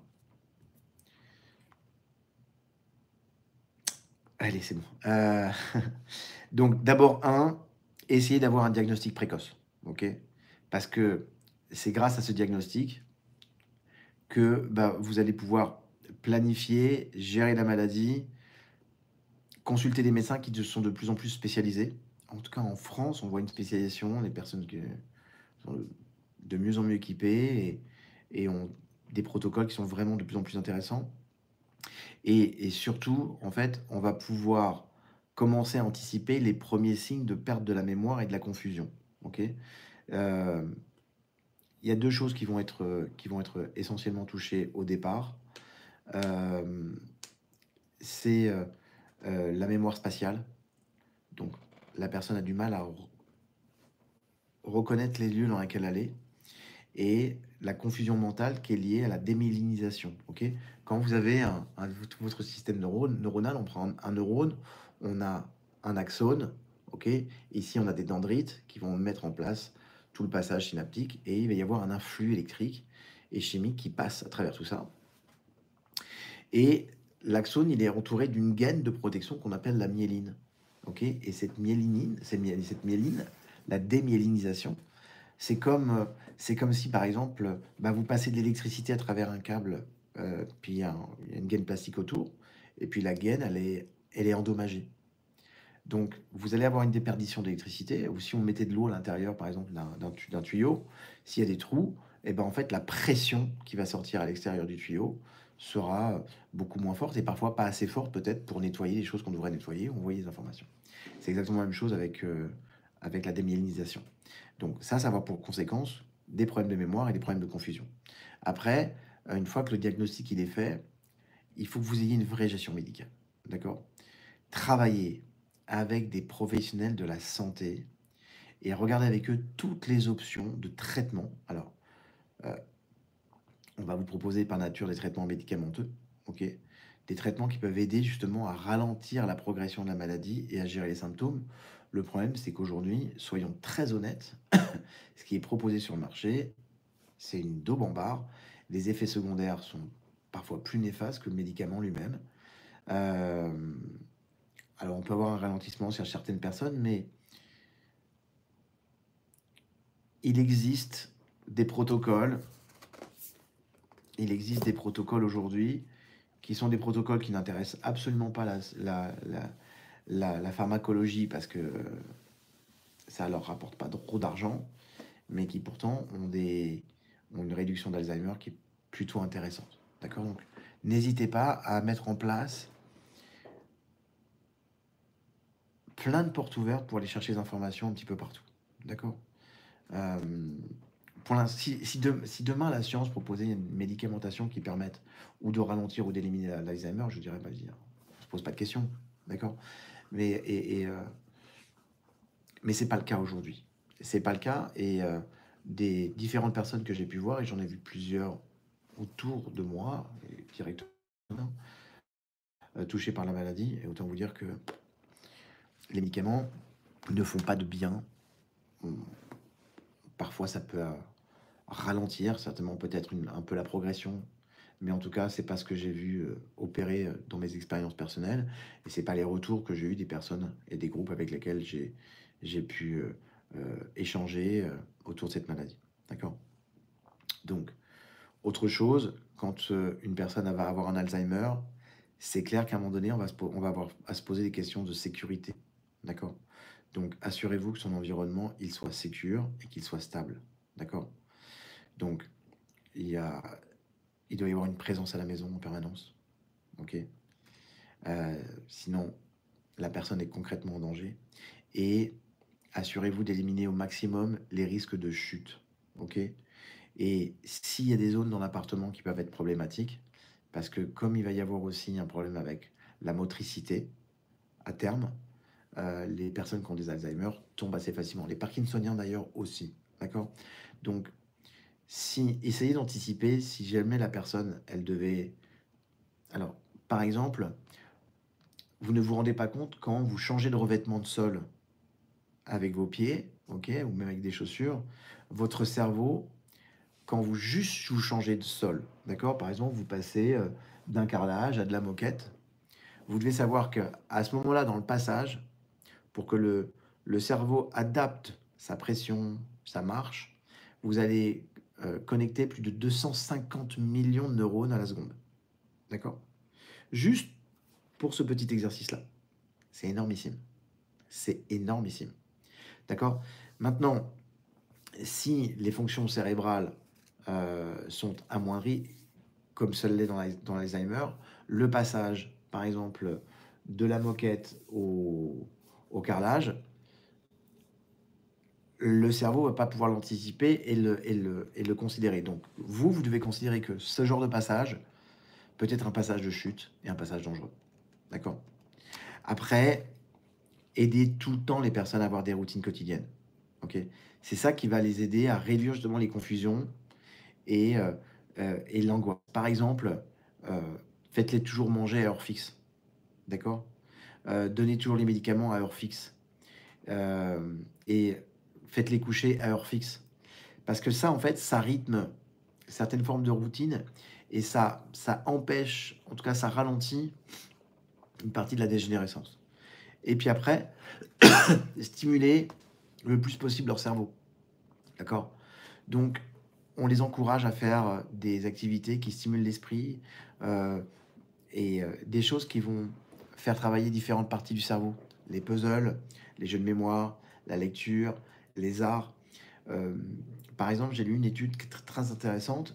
[SPEAKER 1] Allez, c'est bon. Donc d'abord essayez d'avoir un diagnostic précoce. Ok, parce que c'est grâce à ce diagnostic que vous allez pouvoir planifier, gérer la maladie, consulter des médecins qui sont de plus en plus spécialisés. En tout cas, en France, on voit une spécialisation, les personnes qui sont de mieux en mieux équipées et ont des protocoles qui sont vraiment de plus en plus intéressants. Et surtout, en fait, on va pouvoir commencer à anticiper les premiers signes de perte de la mémoire et de la confusion. Ok. Il y a deux choses qui vont être essentiellement touchées au départ. Euh, c'est la mémoire spatiale. Donc, la personne a du mal à reconnaître les lieux dans lesquels elle est et la confusion mentale qui est liée à la démyélinisation. Ok. Quand vous avez votre système neuronal, on prend un neurone, on a un axone, ok. Ici, on a des dendrites qui vont mettre en place tout le passage synaptique et il va y avoir un influx électrique et chimique qui passe à travers tout ça. Et l'axone, il est entouré d'une gaine de protection qu'on appelle la myéline. Ok. Et cette myéline, la démyélinisation, c'est comme si, par exemple, bah, vous passez de l'électricité à travers un câble, puis il y a une gaine plastique autour, et puis la gaine, elle est endommagée. Donc, vous allez avoir une déperdition d'électricité, ou si on mettait de l'eau à l'intérieur, par exemple, d'un tuyau, s'il y a des trous, et ben en fait, la pression qui va sortir à l'extérieur du tuyau sera beaucoup moins forte, et parfois pas assez forte peut-être pour nettoyer les choses qu'on devrait nettoyer, ou envoyer les informations. C'est exactement la même chose avec la démyélinisation. Donc ça va avoir pour conséquence des problèmes de mémoire et des problèmes de confusion. Après, une fois que le diagnostic il est fait, il faut que vous ayez une vraie gestion médicale. D'accord. Travailler avec des professionnels de la santé et regarder avec eux toutes les options de traitement. Alors, euh, on va vous proposer par nature des traitements médicamenteux, ok? Des traitements qui peuvent aider justement à ralentir la progression de la maladie et à gérer les symptômes. Le problème, c'est qu'aujourd'hui, soyons très honnêtes, ce qui est proposé sur le marché, c'est une daube en barre. Les effets secondaires sont parfois plus néfastes que le médicament lui-même. Euh, alors, on peut avoir un ralentissement chez certaines personnes, mais il existe des protocoles. Il existe des protocoles aujourd'hui qui sont des protocoles qui n'intéressent absolument pas la pharmacologie parce que ça leur rapporte pas trop d'argent, mais qui pourtant ont une réduction d'Alzheimer qui est plutôt intéressante. D'accord. Donc, n'hésitez pas à mettre en place plein de portes ouvertes pour aller chercher des informations un petit peu partout. D'accord. Euh, si demain la science proposait une médicamentation qui permette ou de ralentir ou d'éliminer l'Alzheimer, je dirais, vas-y, hein, on se pose pas de questions. D'accord. Mais, mais c'est pas le cas aujourd'hui. C'est pas le cas. Et des différentes personnes que j'ai pu voir, et j'en ai vu plusieurs autour de moi, directement, touchés par la maladie, et autant vous dire que les médicaments ne font pas de bien. Parfois, ça peut ralentir, certainement peut-être un peu la progression, mais en tout cas, c'est pas ce que j'ai vu opérer dans mes expériences personnelles, et c'est pas les retours que j'ai eu des personnes et des groupes avec lesquels j'ai pu échanger autour de cette maladie. D'accord. Donc, autre chose, quand une personne va avoir un Alzheimer, c'est clair qu'à un moment donné, on va avoir à se poser des questions de sécurité. D'accord. Donc, assurez-vous que son environnement, il soit sécure et qu'il soit stable. D'accord. Donc, il y a, il doit y avoir une présence à la maison en permanence. Ok. Sinon, la personne est concrètement en danger. Et assurez-vous d'éliminer au maximum les risques de chute. Ok. Et s'il y a des zones dans l'appartement qui peuvent être problématiques, parce que comme il va y avoir aussi un problème avec la motricité à terme, les personnes qui ont des Alzheimer tombent assez facilement. Les Parkinsoniens d'ailleurs aussi. D'accord. Donc, si essayez d'anticiper si jamais la personne, elle devait... Alors, par exemple, vous ne vous rendez pas compte quand vous changez de revêtement de sol avec vos pieds, ok, ou même avec des chaussures, votre cerveau, quand vous changez de sol, d'accord, par exemple, vous passez d'un carrelage à de la moquette, vous devez savoir que à ce moment-là, dans le passage, pour que le cerveau adapte sa pression, sa marche, vous allez connecter plus de 250 millions de neurones à la seconde, d'accord. Juste pour ce petit exercice-là. C'est énormissime. C'est énormissime. D'accord. Maintenant, si les fonctions cérébrales sont amoindries, comme celle l'est dans l'Alzheimer, le passage, par exemple, de la moquette au carrelage, le cerveau va pas pouvoir l'anticiper et le considérer. Donc vous devez considérer que ce genre de passage peut être un passage de chute et un passage dangereux. D'accord? Après, aider tout le temps les personnes à avoir des routines quotidiennes. OK? C'est ça qui va les aider à réduire justement les confusions et l'angoisse. Par exemple, heu, faites-les toujours manger à heure fixe, d'accord? Donnez toujours les médicaments à heure fixe, et faites-les coucher à heure fixe. Parce que ça, en fait, ça rythme certaines formes de routine et ça empêche, en tout cas, ça ralentit une partie de la dégénérescence. Et puis après, stimuler le plus possible leur cerveau, d'accord? Donc, on les encourage à faire des activités qui stimulent l'esprit des choses qui vont faire travailler différentes parties du cerveau. Les puzzles, les jeux de mémoire, la lecture, les arts. Euh, Par exemple, j'ai lu une étude très intéressante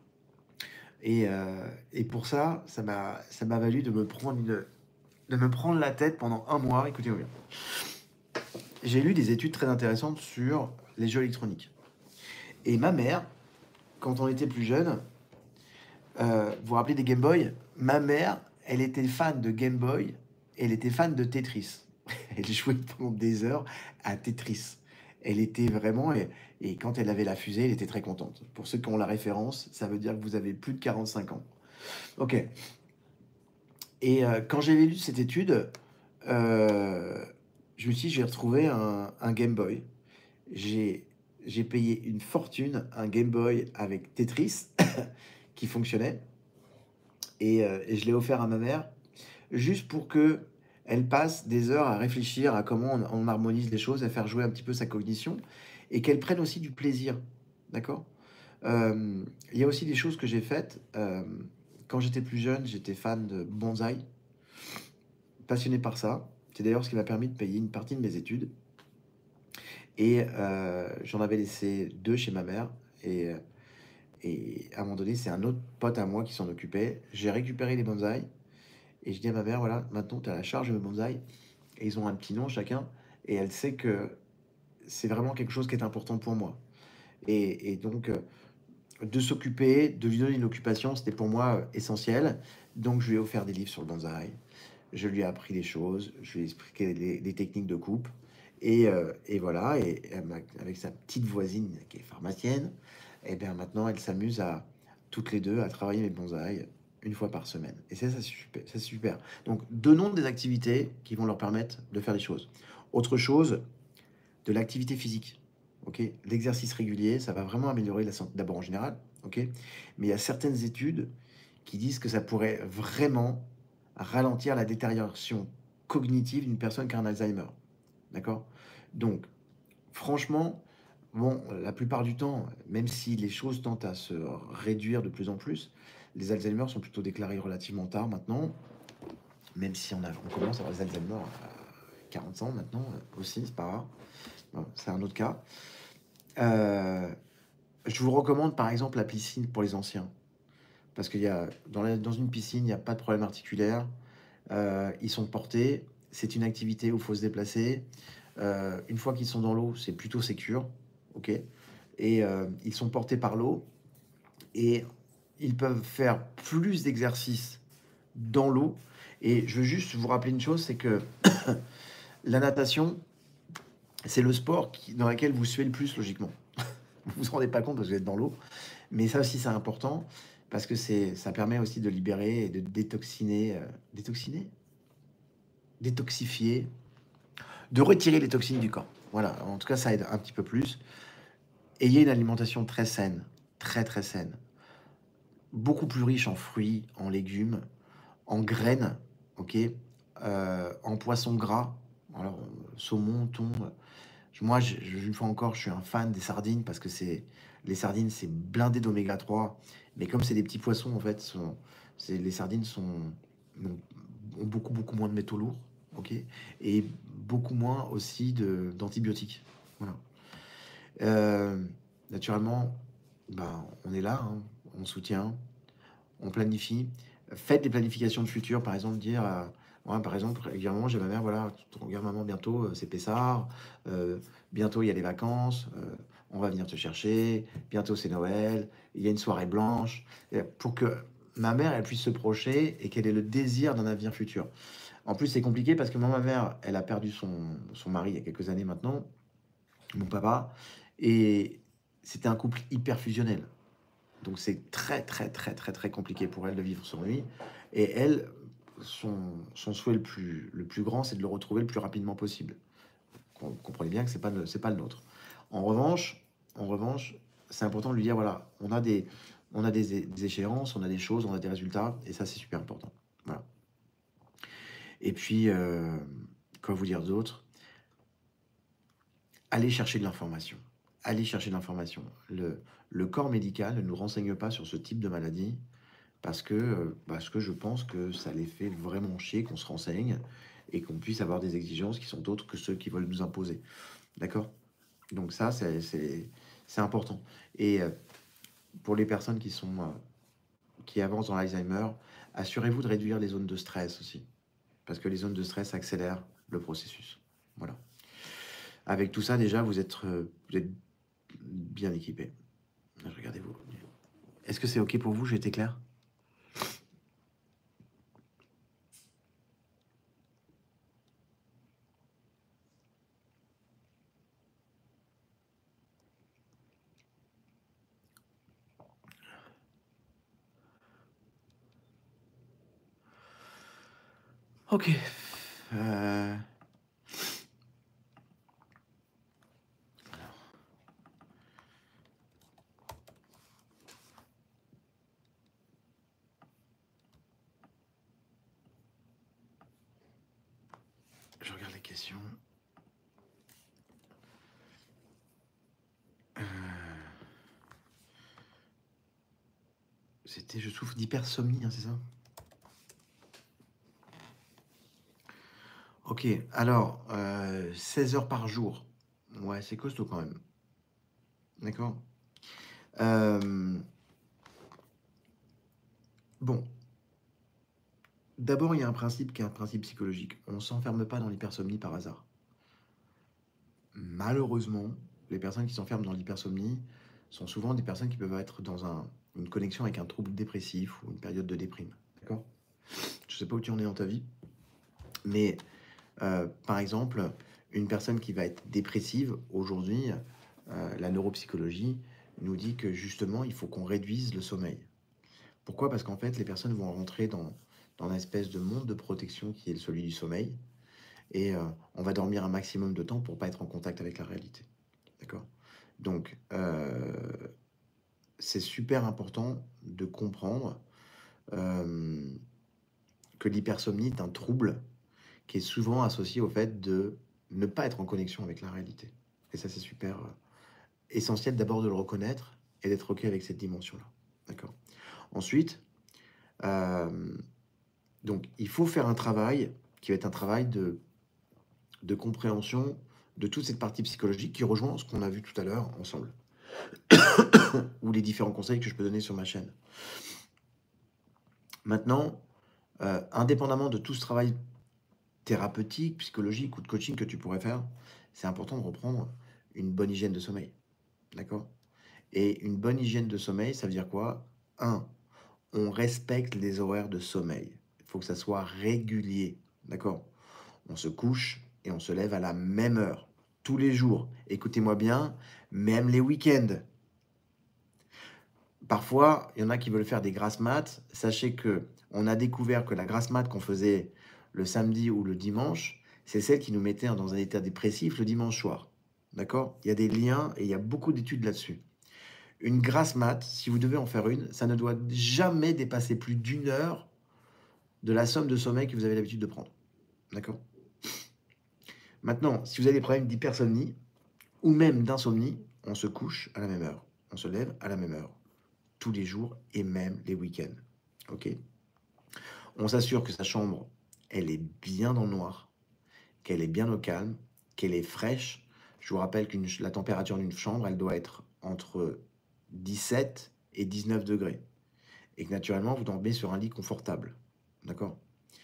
[SPEAKER 1] et pour ça, ça m'a valu de me prendre la tête pendant un mois. Écoutez-moi bien. J'ai lu des études très intéressantes sur les jeux électroniques. Et ma mère, quand on était plus jeune, vous vous rappelez des Game Boy? Ma mère, elle était fan de Game Boy et elle était fan de Tetris. Elle jouait pendant des heures à Tetris. Elle était vraiment, et quand elle avait la fusée, elle était très contente. Pour ceux qui ont la référence, ça veut dire que vous avez plus de 45 ans. Ok. Et quand j'avais lu cette étude, euh, je me suis dit, j'ai retrouvé un Game Boy. J'ai, j'ai payé une fortune, un Game Boy avec Tetris qui fonctionnait. Et je l'ai offert à ma mère, juste pour que elle passe des heures à réfléchir à comment on harmonise les choses, à faire jouer un petit peu sa cognition, et qu'elle prenne aussi du plaisir. D'accord? Il y a aussi des choses que j'ai faites. Quand j'étais plus jeune, j'étais fan de bonsaï, passionné par ça. C'est d'ailleurs ce qui m'a permis de payer une partie de mes études. Et j'en avais laissé deux chez ma mère. Et à un moment donné, c'est un autre pote à moi qui s'en occupait. J'ai récupéré les bonsaïs. Et je dis à ma mère, voilà, maintenant tu as la charge de mes bonsaïs. Et ils ont un petit nom chacun. Et elle sait que c'est vraiment quelque chose qui est important pour moi. Et donc, de s'occuper, de lui donner une occupation, c'était pour moi essentiel. Donc, je lui ai offert des livres sur le bonsaï. Je lui ai appris des choses. Je lui ai expliqué les techniques de coupe. Et voilà. Et avec sa petite voisine qui est pharmacienne, et bien maintenant, elle s'amuse à toutes les deux à travailler mes bonsaïs une fois par semaine. Et ça, c'est super, ça, c'est super. Donc, donnons des activités qui vont leur permettre de faire des choses. Autre chose, de l'activité physique. Ok, l'exercice régulier, ça va vraiment améliorer la santé d'abord en général. Ok, mais il y a certaines études qui disent que ça pourrait vraiment ralentir la détérioration cognitive d'une personne qui a un Alzheimer. D'accord? Donc, franchement, bon, la plupart du temps, même si les choses tentent à se réduire de plus en plus, les Alzheimer sont plutôt déclarés relativement tard maintenant, même si on commence à avoir des Alzheimer à 40 ans maintenant aussi, c'est pas rare. Bon, c'est un autre cas. Euh, je vous recommande par exemple la piscine pour les anciens, parce qu'il y a dans une piscine, il n'y a pas de problème articulaire. Ils sont portés. C'est une activité où il faut se déplacer. Une fois qu'ils sont dans l'eau, c'est plutôt sécure, ok. Et ils sont portés par l'eau et ils peuvent faire plus d'exercices dans l'eau. Et je veux juste vous rappeler une chose, c'est que la natation, c'est le sport dans lequel vous suez le plus logiquement. Vous vous rendez pas compte parce que vous êtes dans l'eau, mais ça aussi c'est important parce que ça permet aussi de libérer et de détoxifier, de retirer les toxines du corps. Voilà, en tout cas ça aide un petit peu plus. Ayez une alimentation très saine, très très saine, beaucoup plus riche en fruits, en légumes, en graines, ok, en poissons gras, alors saumon, thon. Moi, une fois encore, je suis un fan des sardines parce que les sardines, c'est blindé d'oméga 3. Mais comme c'est des petits poissons, en fait, les sardines ont, ont beaucoup, beaucoup moins de métaux lourds, ok, et beaucoup moins aussi d'antibiotiques. Voilà. Euh, Naturellement, ben, on est là, hein, on soutient, on planifie. Faites des planifications de futur, par exemple, dire Moi, par exemple, régulièrement, j'ai ma mère, voilà, regarde maman, bientôt, c'est Pessard, bientôt il y a les vacances, on va venir te chercher, bientôt c'est Noël, il y a une soirée blanche, et pour que ma mère, elle puisse se projeter et qu'elle ait le désir d'un avenir futur. En plus, c'est compliqué parce que moi, ma mère, elle a perdu son mari il y a quelques années maintenant, mon papa, et c'était un couple hyper fusionnel. Donc c'est très, très, très, très, très compliqué pour elle de vivre sans lui. Et elle, son souhait le plus grand, c'est de le retrouver le plus rapidement possible. Comprenez bien que c'est pas le nôtre. En revanche, en revanche, c'est important de lui dire, voilà, on a des échéances, on a des choses, on a des résultats, et ça, c'est super important. Voilà. Et puis, quoi vous dire d'autre? Allez chercher de l'information. Allez chercher de l'information. Le corps médical ne nous renseigne pas sur ce type de maladie parce que je pense que ça les fait vraiment chier qu'on se renseigne et qu'on puisse avoir des exigences qui sont autres que ceux qui veulent nous imposer. D'accord? Donc ça, c'est important. Et pour les personnes qui avancent dans l'Alzheimer, assurez-vous de réduire les zones de stress aussi. Parce que les zones de stress accélèrent le processus. Voilà. Avec tout ça, déjà, vous êtes bien équipé. Regardez-vous. Est-ce que c'est OK pour vous? J'ai été clair? OK. Euh, je regarde les questions. C'était je souffre d'hypersomnie, hein, c'est ça? OK, alors 16 heures par jour. Ouais, c'est costaud quand même. D'accord? Hem, bon, d'abord, il y a un principe qui est un principe psychologique. On ne s'enferme pas dans l'hypersomnie par hasard. Malheureusement, les personnes qui s'enferment dans l'hypersomnie sont souvent des personnes qui peuvent être dans une connexion avec un trouble dépressif ou une période de déprime. D'accord? Je sais pas où tu en es dans ta vie, mais par exemple, une personne qui va être dépressive, aujourd'hui, la neuropsychologie nous dit que justement, il faut qu'on réduise le sommeil. Pourquoi? Parce qu'en fait, les personnes vont rentrer dans une espèce de monde de protection qui est celui du sommeil, et on va dormir un maximum de temps pour pas être en contact avec la réalité. D'accord? Donc, c'est super important de comprendre euh, que l'hypersomnie est un trouble qui est souvent associé au fait de ne pas être en connexion avec la réalité. Et ça, c'est super essentiel d'abord de le reconnaître et d'être OK avec cette dimension-là. D'accord? Ensuite, euh, donc, il faut faire un travail qui va être un travail de compréhension de toute cette partie psychologique qui rejoint ce qu'on a vu tout à l'heure ensemble, ou les différents conseils que je peux donner sur ma chaîne. Maintenant, indépendamment de tout ce travail thérapeutique, psychologique ou de coaching que tu pourrais faire, c'est important de reprendre une bonne hygiène de sommeil. D'accord? Et une bonne hygiène de sommeil, ça veut dire quoi? Un, on respecte les horaires de sommeil. Il faut que ça soit régulier. D'accord? On se couche et on se lève à la même heure. Tous les jours. Écoutez-moi bien, même les week-ends. Parfois, il y en a qui veulent faire des grasses mat. Sachez que on a découvert que la grasse mat qu'on faisait le samedi ou le dimanche, c'est celle qui nous mettait dans un état dépressif le dimanche soir. D'accord? Il y a des liens et il y a beaucoup d'études là-dessus. Une grasse mat, si vous devez en faire une, ça ne doit jamais dépasser plus d'une heure de la somme de sommeil que vous avez l'habitude de prendre. D'accord? Maintenant, si vous avez des problèmes d'hypersomnie ou même d'insomnie, on se couche à la même heure. On se lève à la même heure. Tous les jours et même les week-ends. Ok? On s'assure que sa chambre, elle est bien dans le noir, qu'elle est bien au calme, qu'elle est fraîche. Je vous rappelle que la température d'une chambre, elle doit être entre 17 et 19 degrés. Et que naturellement, vous dormez sur un lit confortable. D'accord?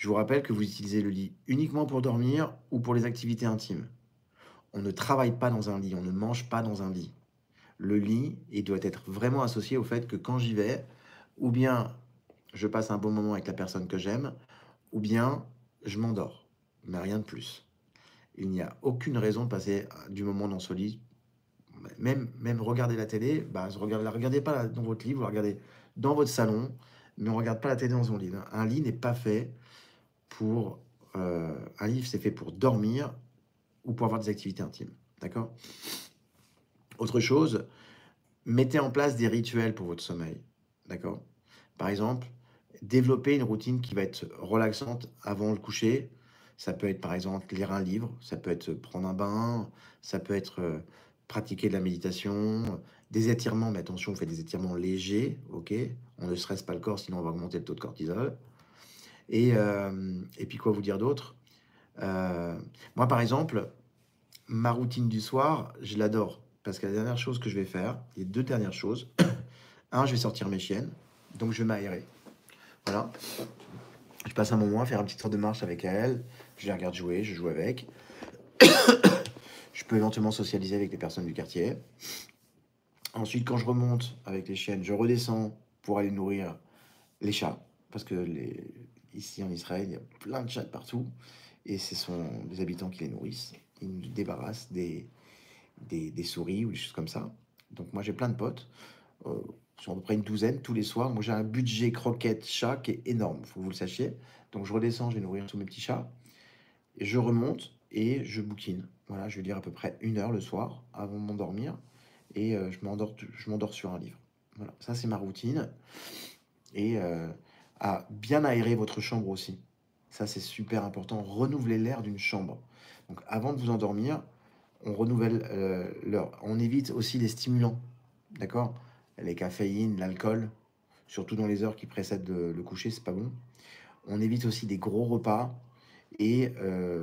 [SPEAKER 1] Je vous rappelle que vous utilisez le lit uniquement pour dormir ou pour les activités intimes. On ne travaille pas dans un lit, on ne mange pas dans un lit. Le lit, il doit être vraiment associé au fait que quand j'y vais, ou bien je passe un bon moment avec la personne que j'aime, ou bien je m'endors, mais rien de plus. Il n'y a aucune raison de passer du moment dans ce lit. Même regarder la télé, bah, la regardez pas dans votre lit, vous la regardez dans votre salon, mais on regarde pas la télé dans son lit. Un lit n'est pas fait pour... un lit, c'est fait pour dormir ou pour avoir des activités intimes. D'accord? Autre chose, mettez en place des rituels pour votre sommeil. D'accord? Par exemple, développer une routine qui va être relaxante avant le coucher. Ça peut être, par exemple, lire un livre, ça peut être prendre un bain, ça peut être pratiquer de la méditation, des étirements, mais attention, on fait des étirements légers, ok? On ne stresse pas le corps, sinon on va augmenter le taux de cortisol. Et puis quoi vous dire d'autre? Euh, Moi, par exemple, ma routine du soir, je l'adore. Parce que la dernière chose que je vais faire, les deux dernières choses, un, je vais sortir mes chiennes, donc je vais m'aérer. Voilà. Je passe un moment à faire un petit tour de marche avec elle. Je les regarde jouer, je joue avec. Je peux éventuellement socialiser avec les personnes du quartier. Ensuite, quand je remonte avec les chiennes, je redescends pour aller nourrir les chats. Parce que ici en Israël, il y a plein de chats partout. Et ce sont des habitants qui les nourrissent. Ils nous débarrassent des souris ou des choses comme ça. Donc moi j'ai plein de potes. Sont à peu près une douzaine tous les soirs. Moi j'ai un budget croquette chat qui est énorme, faut que vous le sachiez. Donc je redescends, je vais nourrir tous mes petits chats. Et je remonte et je bouquine. Voilà, je vais lire à peu près 1 heure le soir avant de m'endormir. Et je m'endors sur un livre. Voilà, ça c'est ma routine. Et à bien aérer votre chambre aussi. Ça c'est super important. Renouveler l'air d'une chambre. Donc avant de vous endormir, on renouvelle l'heure. On évite aussi les stimulants. D'accord? Les caféines, l'alcool, surtout dans les heures qui précèdent le coucher, c'est pas bon. On évite aussi des gros repas et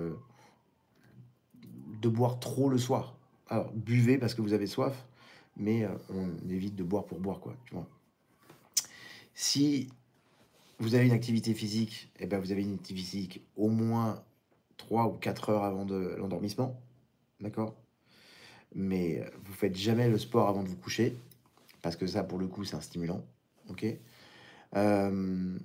[SPEAKER 1] de boire trop le soir. Alors, buvez parce que vous avez soif, mais on évite de boire pour boire, quoi. Tu vois. Si vous avez une activité physique, eh ben vous avez une activité physique au moins 3 ou 4 heures avant de l'endormissement, d'accord? Mais vous faites jamais le sport avant de vous coucher, parce que ça, pour le coup, c'est un stimulant, ok? Euh,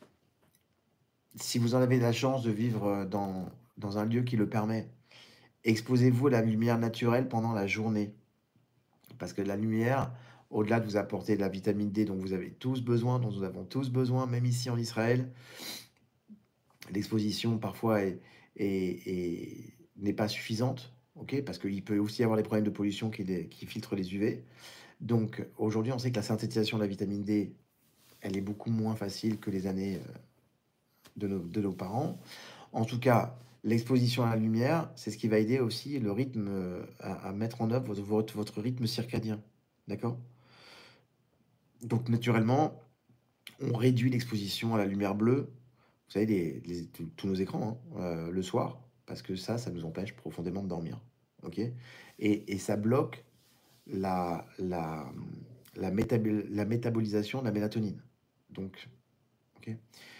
[SPEAKER 1] Si vous en avez la chance de vivre dans un lieu qui le permet, exposez-vous à la lumière naturelle pendant la journée. Parce que la lumière, au-delà de vous apporter de la vitamine D dont vous avez tous besoin, dont nous avons tous besoin, même ici en Israël, l'exposition parfois n'est pas suffisante, ok? Parce qu'il peut aussi y avoir des problèmes de pollution qui filtrent les UV. Donc aujourd'hui, on sait que la synthétisation de la vitamine D, elle est beaucoup moins facile que les années de nos parents. En tout cas, l'exposition à la lumière, c'est ce qui va aider aussi le rythme à mettre en œuvre votre rythme circadien. D'accord? Donc, naturellement, on réduit l'exposition à la lumière bleue. Vous savez, tous nos écrans, hein, le soir, parce que ça nous empêche profondément de dormir. Ok? Et ça bloque la, la, la métabolisation de la mélatonine. Donc, ok?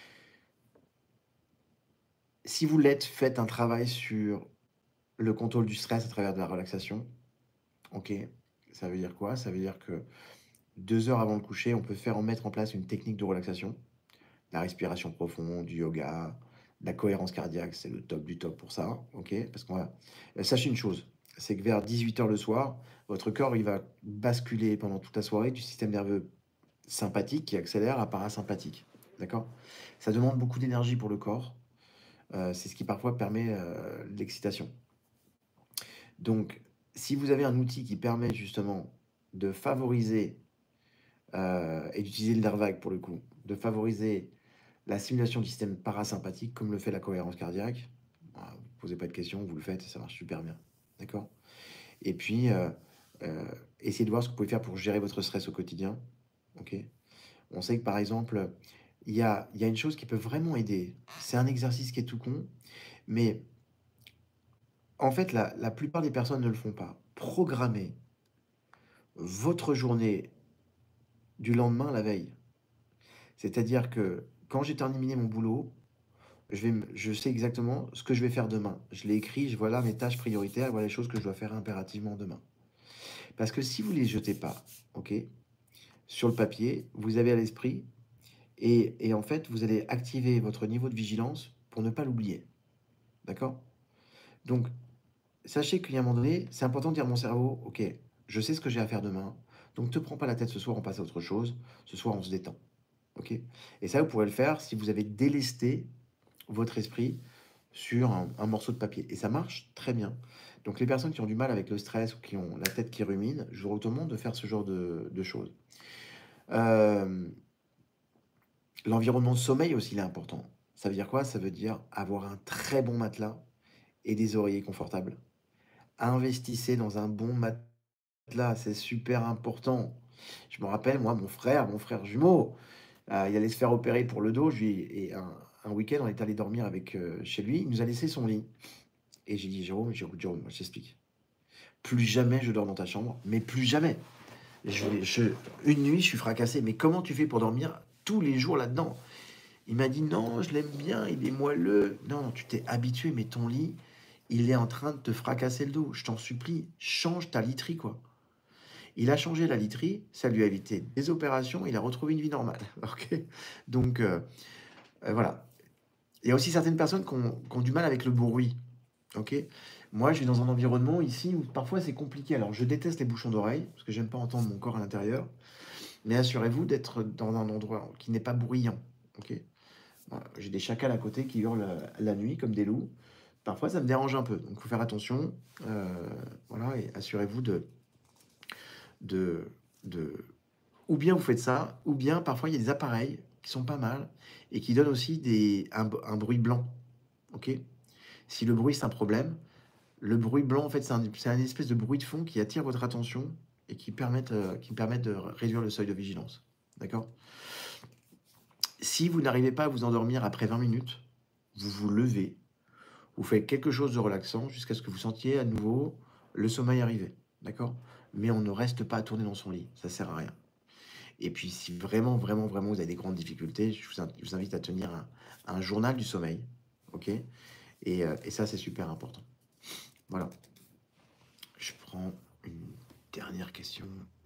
[SPEAKER 1] Si vous l'êtes, faites un travail sur le contrôle du stress à travers de la relaxation. Ok, ça veut dire quoi? Ça veut dire que 2 heures avant le coucher, on peut mettre en place une technique de relaxation, la respiration profonde, du yoga, la cohérence cardiaque, c'est le top du top pour ça. Ok, parce qu'on va... Sachez une chose, c'est que vers 18 heures le soir, votre corps il va basculer pendant toute la soirée du système nerveux sympathique qui accélère à parasympathique. D'accord? Ça demande beaucoup d'énergie pour le corps. C'est ce qui parfois permet l'excitation. Donc, si vous avez un outil qui permet justement de favoriser, et d'utiliser le nerf vague pour le coup, de favoriser la stimulation du système parasympathique, comme le fait la cohérence cardiaque, bah, vous ne posez pas de questions, vous le faites et ça marche super bien. D'accord? Et puis, euh, essayez de voir ce que vous pouvez faire pour gérer votre stress au quotidien. Ok? On sait que par exemple, il y a une chose qui peut vraiment aider. C'est un exercice qui est tout con, mais en fait, la plupart des personnes ne le font pas. Programmez votre journée du lendemain la veille. C'est-à-dire que quand j'ai terminé mon boulot, je sais exactement ce que je vais faire demain. Je l'ai écrit, je voilà mes tâches prioritaires, voilà les choses que je dois faire impérativement demain. Parce que si vous les jetez pas, OK, sur le papier, vous avez à l'esprit et en fait, vous allez activer votre niveau de vigilance pour ne pas l'oublier. D'accord? Donc, sachez qu'il y a un moment donné, c'est important de dire à mon cerveau: «OK, je sais ce que j'ai à faire demain, donc te prends pas la tête ce soir, on passe à autre chose. Ce soir, on se détend». OK? Et ça, vous pourrez le faire si vous avez délesté votre esprit sur un morceau de papier et ça marche très bien. Donc les personnes qui ont du mal avec le stress ou qui ont la tête qui rumine, je vous recommande de faire ce genre de choses. Hem, L'environnement de sommeil aussi, il est important. Ça veut dire quoi? Ça veut dire avoir un très bon matelas et des oreillers confortables. Investissez dans un bon matelas, c'est super important. Je me rappelle, moi, mon frère jumeau, il allait se faire opérer pour le dos, je lui et un week-end, on est allé dormir avec, chez lui, il nous a laissé son lit et j'ai dit: Jérôme, moi je t'explique. Plus jamais je dors dans ta chambre, mais plus jamais. Je une nuit, je suis fracassé: «Mais comment tu fais pour dormir tous les jours là-dedans?» Il m'a dit: «Non, je l'aime bien, il est moelleux». Non, tu t'es habitué, mais ton lit, il est en train de te fracasser le dos. Je t'en supplie, change ta literie, quoi. Il a changé la literie, ça lui a évité des opérations, il a retrouvé une vie normale, OK? Donc voilà. Il y a aussi certaines personnes qui ont du mal avec le bruit, OK? Moi, je vis dans un environnement ici où parfois c'est compliqué. Alors je déteste les bouchons d'oreilles, parce que j'aime pas entendre mon corps à l'intérieur, mais assurez-vous d'être dans un endroit qui n'est pas bruyant, OK? Voilà, j'ai des chacals à côté qui hurlent, la nuit comme des loups. Parfois, ça me dérange un peu, donc il faut faire attention, voilà et assurez-vous de de ou bien vous faites ça, ou bien parfois il y a des appareils qui sont pas mal et qui donnent aussi un bruit blanc, OK? Si le bruit, c'est un problème, le bruit blanc, en fait, c'est un espèce de bruit de fond qui attire votre attention et qui permettent de réduire le seuil de vigilance, d'accord? Si vous n'arrivez pas à vous endormir après 20 minutes, vous vous levez. Vous faites quelque chose de relaxant jusqu'à ce que vous sentiez à nouveau le sommeil arriver, d'accord? Mais on ne reste pas à tourner dans son lit, ça sert à rien. Et puis si vraiment, vraiment, vraiment vous avez des grandes difficultés, je vous invite à tenir un journal du sommeil, OK? Et ça, c'est super important. Voilà. Je prends une dernière question.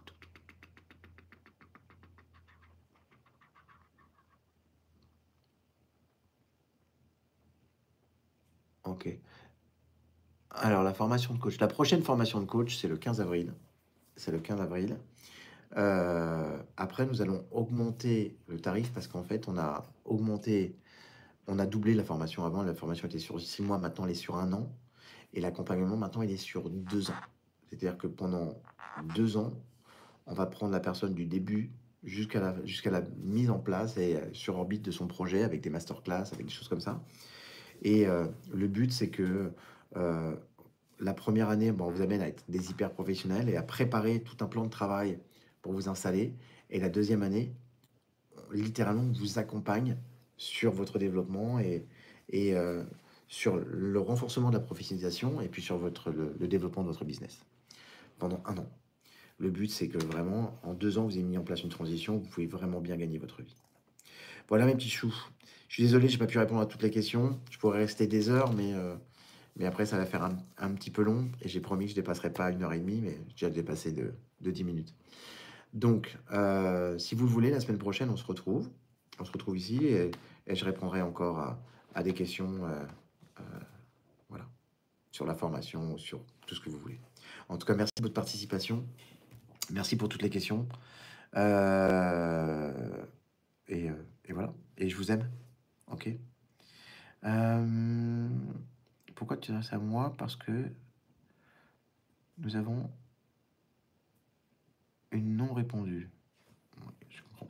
[SPEAKER 1] OK. Alors la formation de coach. La prochaine formation de coach, c'est le 15 avril. C'est le 15 avril. Après nous allons augmenter le tarif parce qu'en fait on a doublé la formation avant. La formation était sur 6 mois, maintenant elle est sur 1 an et l'accompagnement maintenant il est sur 2 ans. C'est-à-dire que pendant 2 ans, on va prendre la personne du début jusqu'à la mise en place et sur orbite de son projet avec des masterclass, avec des choses comme ça et le but c'est que, heu, la première année, bon, on vous amène à être des hyper professionnels et à préparer tout un plan de travail pour vous installer et la deuxième année, littéralement, on vous accompagne sur votre développement et sur le renforcement de la professionnalisation et puis sur le développement de votre business pendant 1 an. Le but, c'est que vraiment, en 2 ans, vous ayez mis en place une transition, vous pouvez vraiment bien gagner votre vie. Voilà mes petits choux. Je suis désolé, j'ai pas pu répondre à toutes les questions. Je pourrais rester des heures, mais après, ça va faire un petit peu long et j'ai promis que je dépasserai pas 1 heure et demie, mais j'ai déjà dépassé de 10 minutes. Donc, si vous le voulez, la semaine prochaine, on se retrouve. On se retrouve ici et je répondrai encore à des questions, heu, voilà, sur la formation, sur tout ce que vous voulez. En tout cas, merci de votre participation. Merci pour toutes les questions. Heu et voilà et je vous aime, OK? Hem, Pourquoi tu t'adresses à moi? Parce que nous avons une non répondue. Ouais, je comprends pas.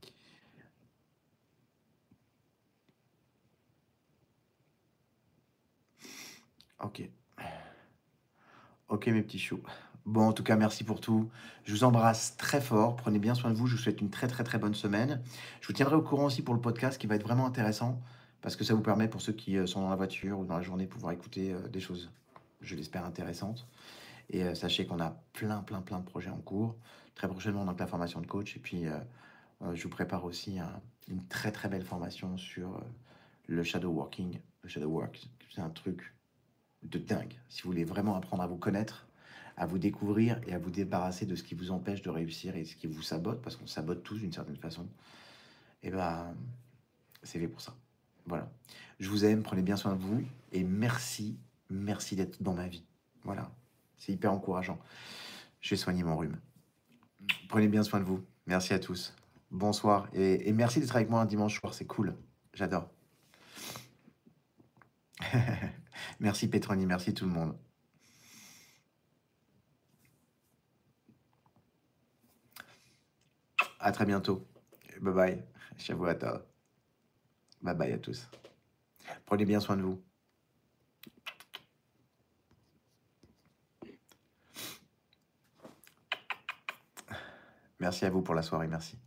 [SPEAKER 1] OK. OK, mes petits choux. Bon, en tout cas, merci pour tout. Je vous embrasse très fort. Prenez bien soin de vous. Je vous souhaite une très, très, très bonne semaine. Je vous tiendrai au courant aussi pour le podcast qui va être vraiment intéressant parce que ça vous permet, pour ceux qui sont dans la voiture ou dans la journée, de pouvoir écouter des choses, je l'espère, intéressantes. Et sachez qu'on a plein, plein, plein de projets en cours. Très prochainement, donc la formation de coach. Et puis, je vous prépare aussi une très, très belle formation sur le shadow working, le shadow work, c'est un truc de dingue. Si vous voulez vraiment apprendre à vous connaître, à vous découvrir et à vous débarrasser de ce qui vous empêche de réussir et ce qui vous sabote, parce qu'on sabote tous d'une certaine façon, et ben c'est fait pour ça. Voilà. Je vous aime, prenez bien soin de vous et merci, merci d'être dans ma vie. Voilà. C'est hyper encourageant. Je vais soigner mon rhume. Prenez bien soin de vous. Merci à tous. Bonsoir et merci d'être avec moi un dimanche soir, c'est cool. J'adore. Merci Petroni, merci tout le monde. À très bientôt. Bye bye. Shavuot. Bye bye à tous. Prenez bien soin de vous. Merci à vous pour la soirée, merci.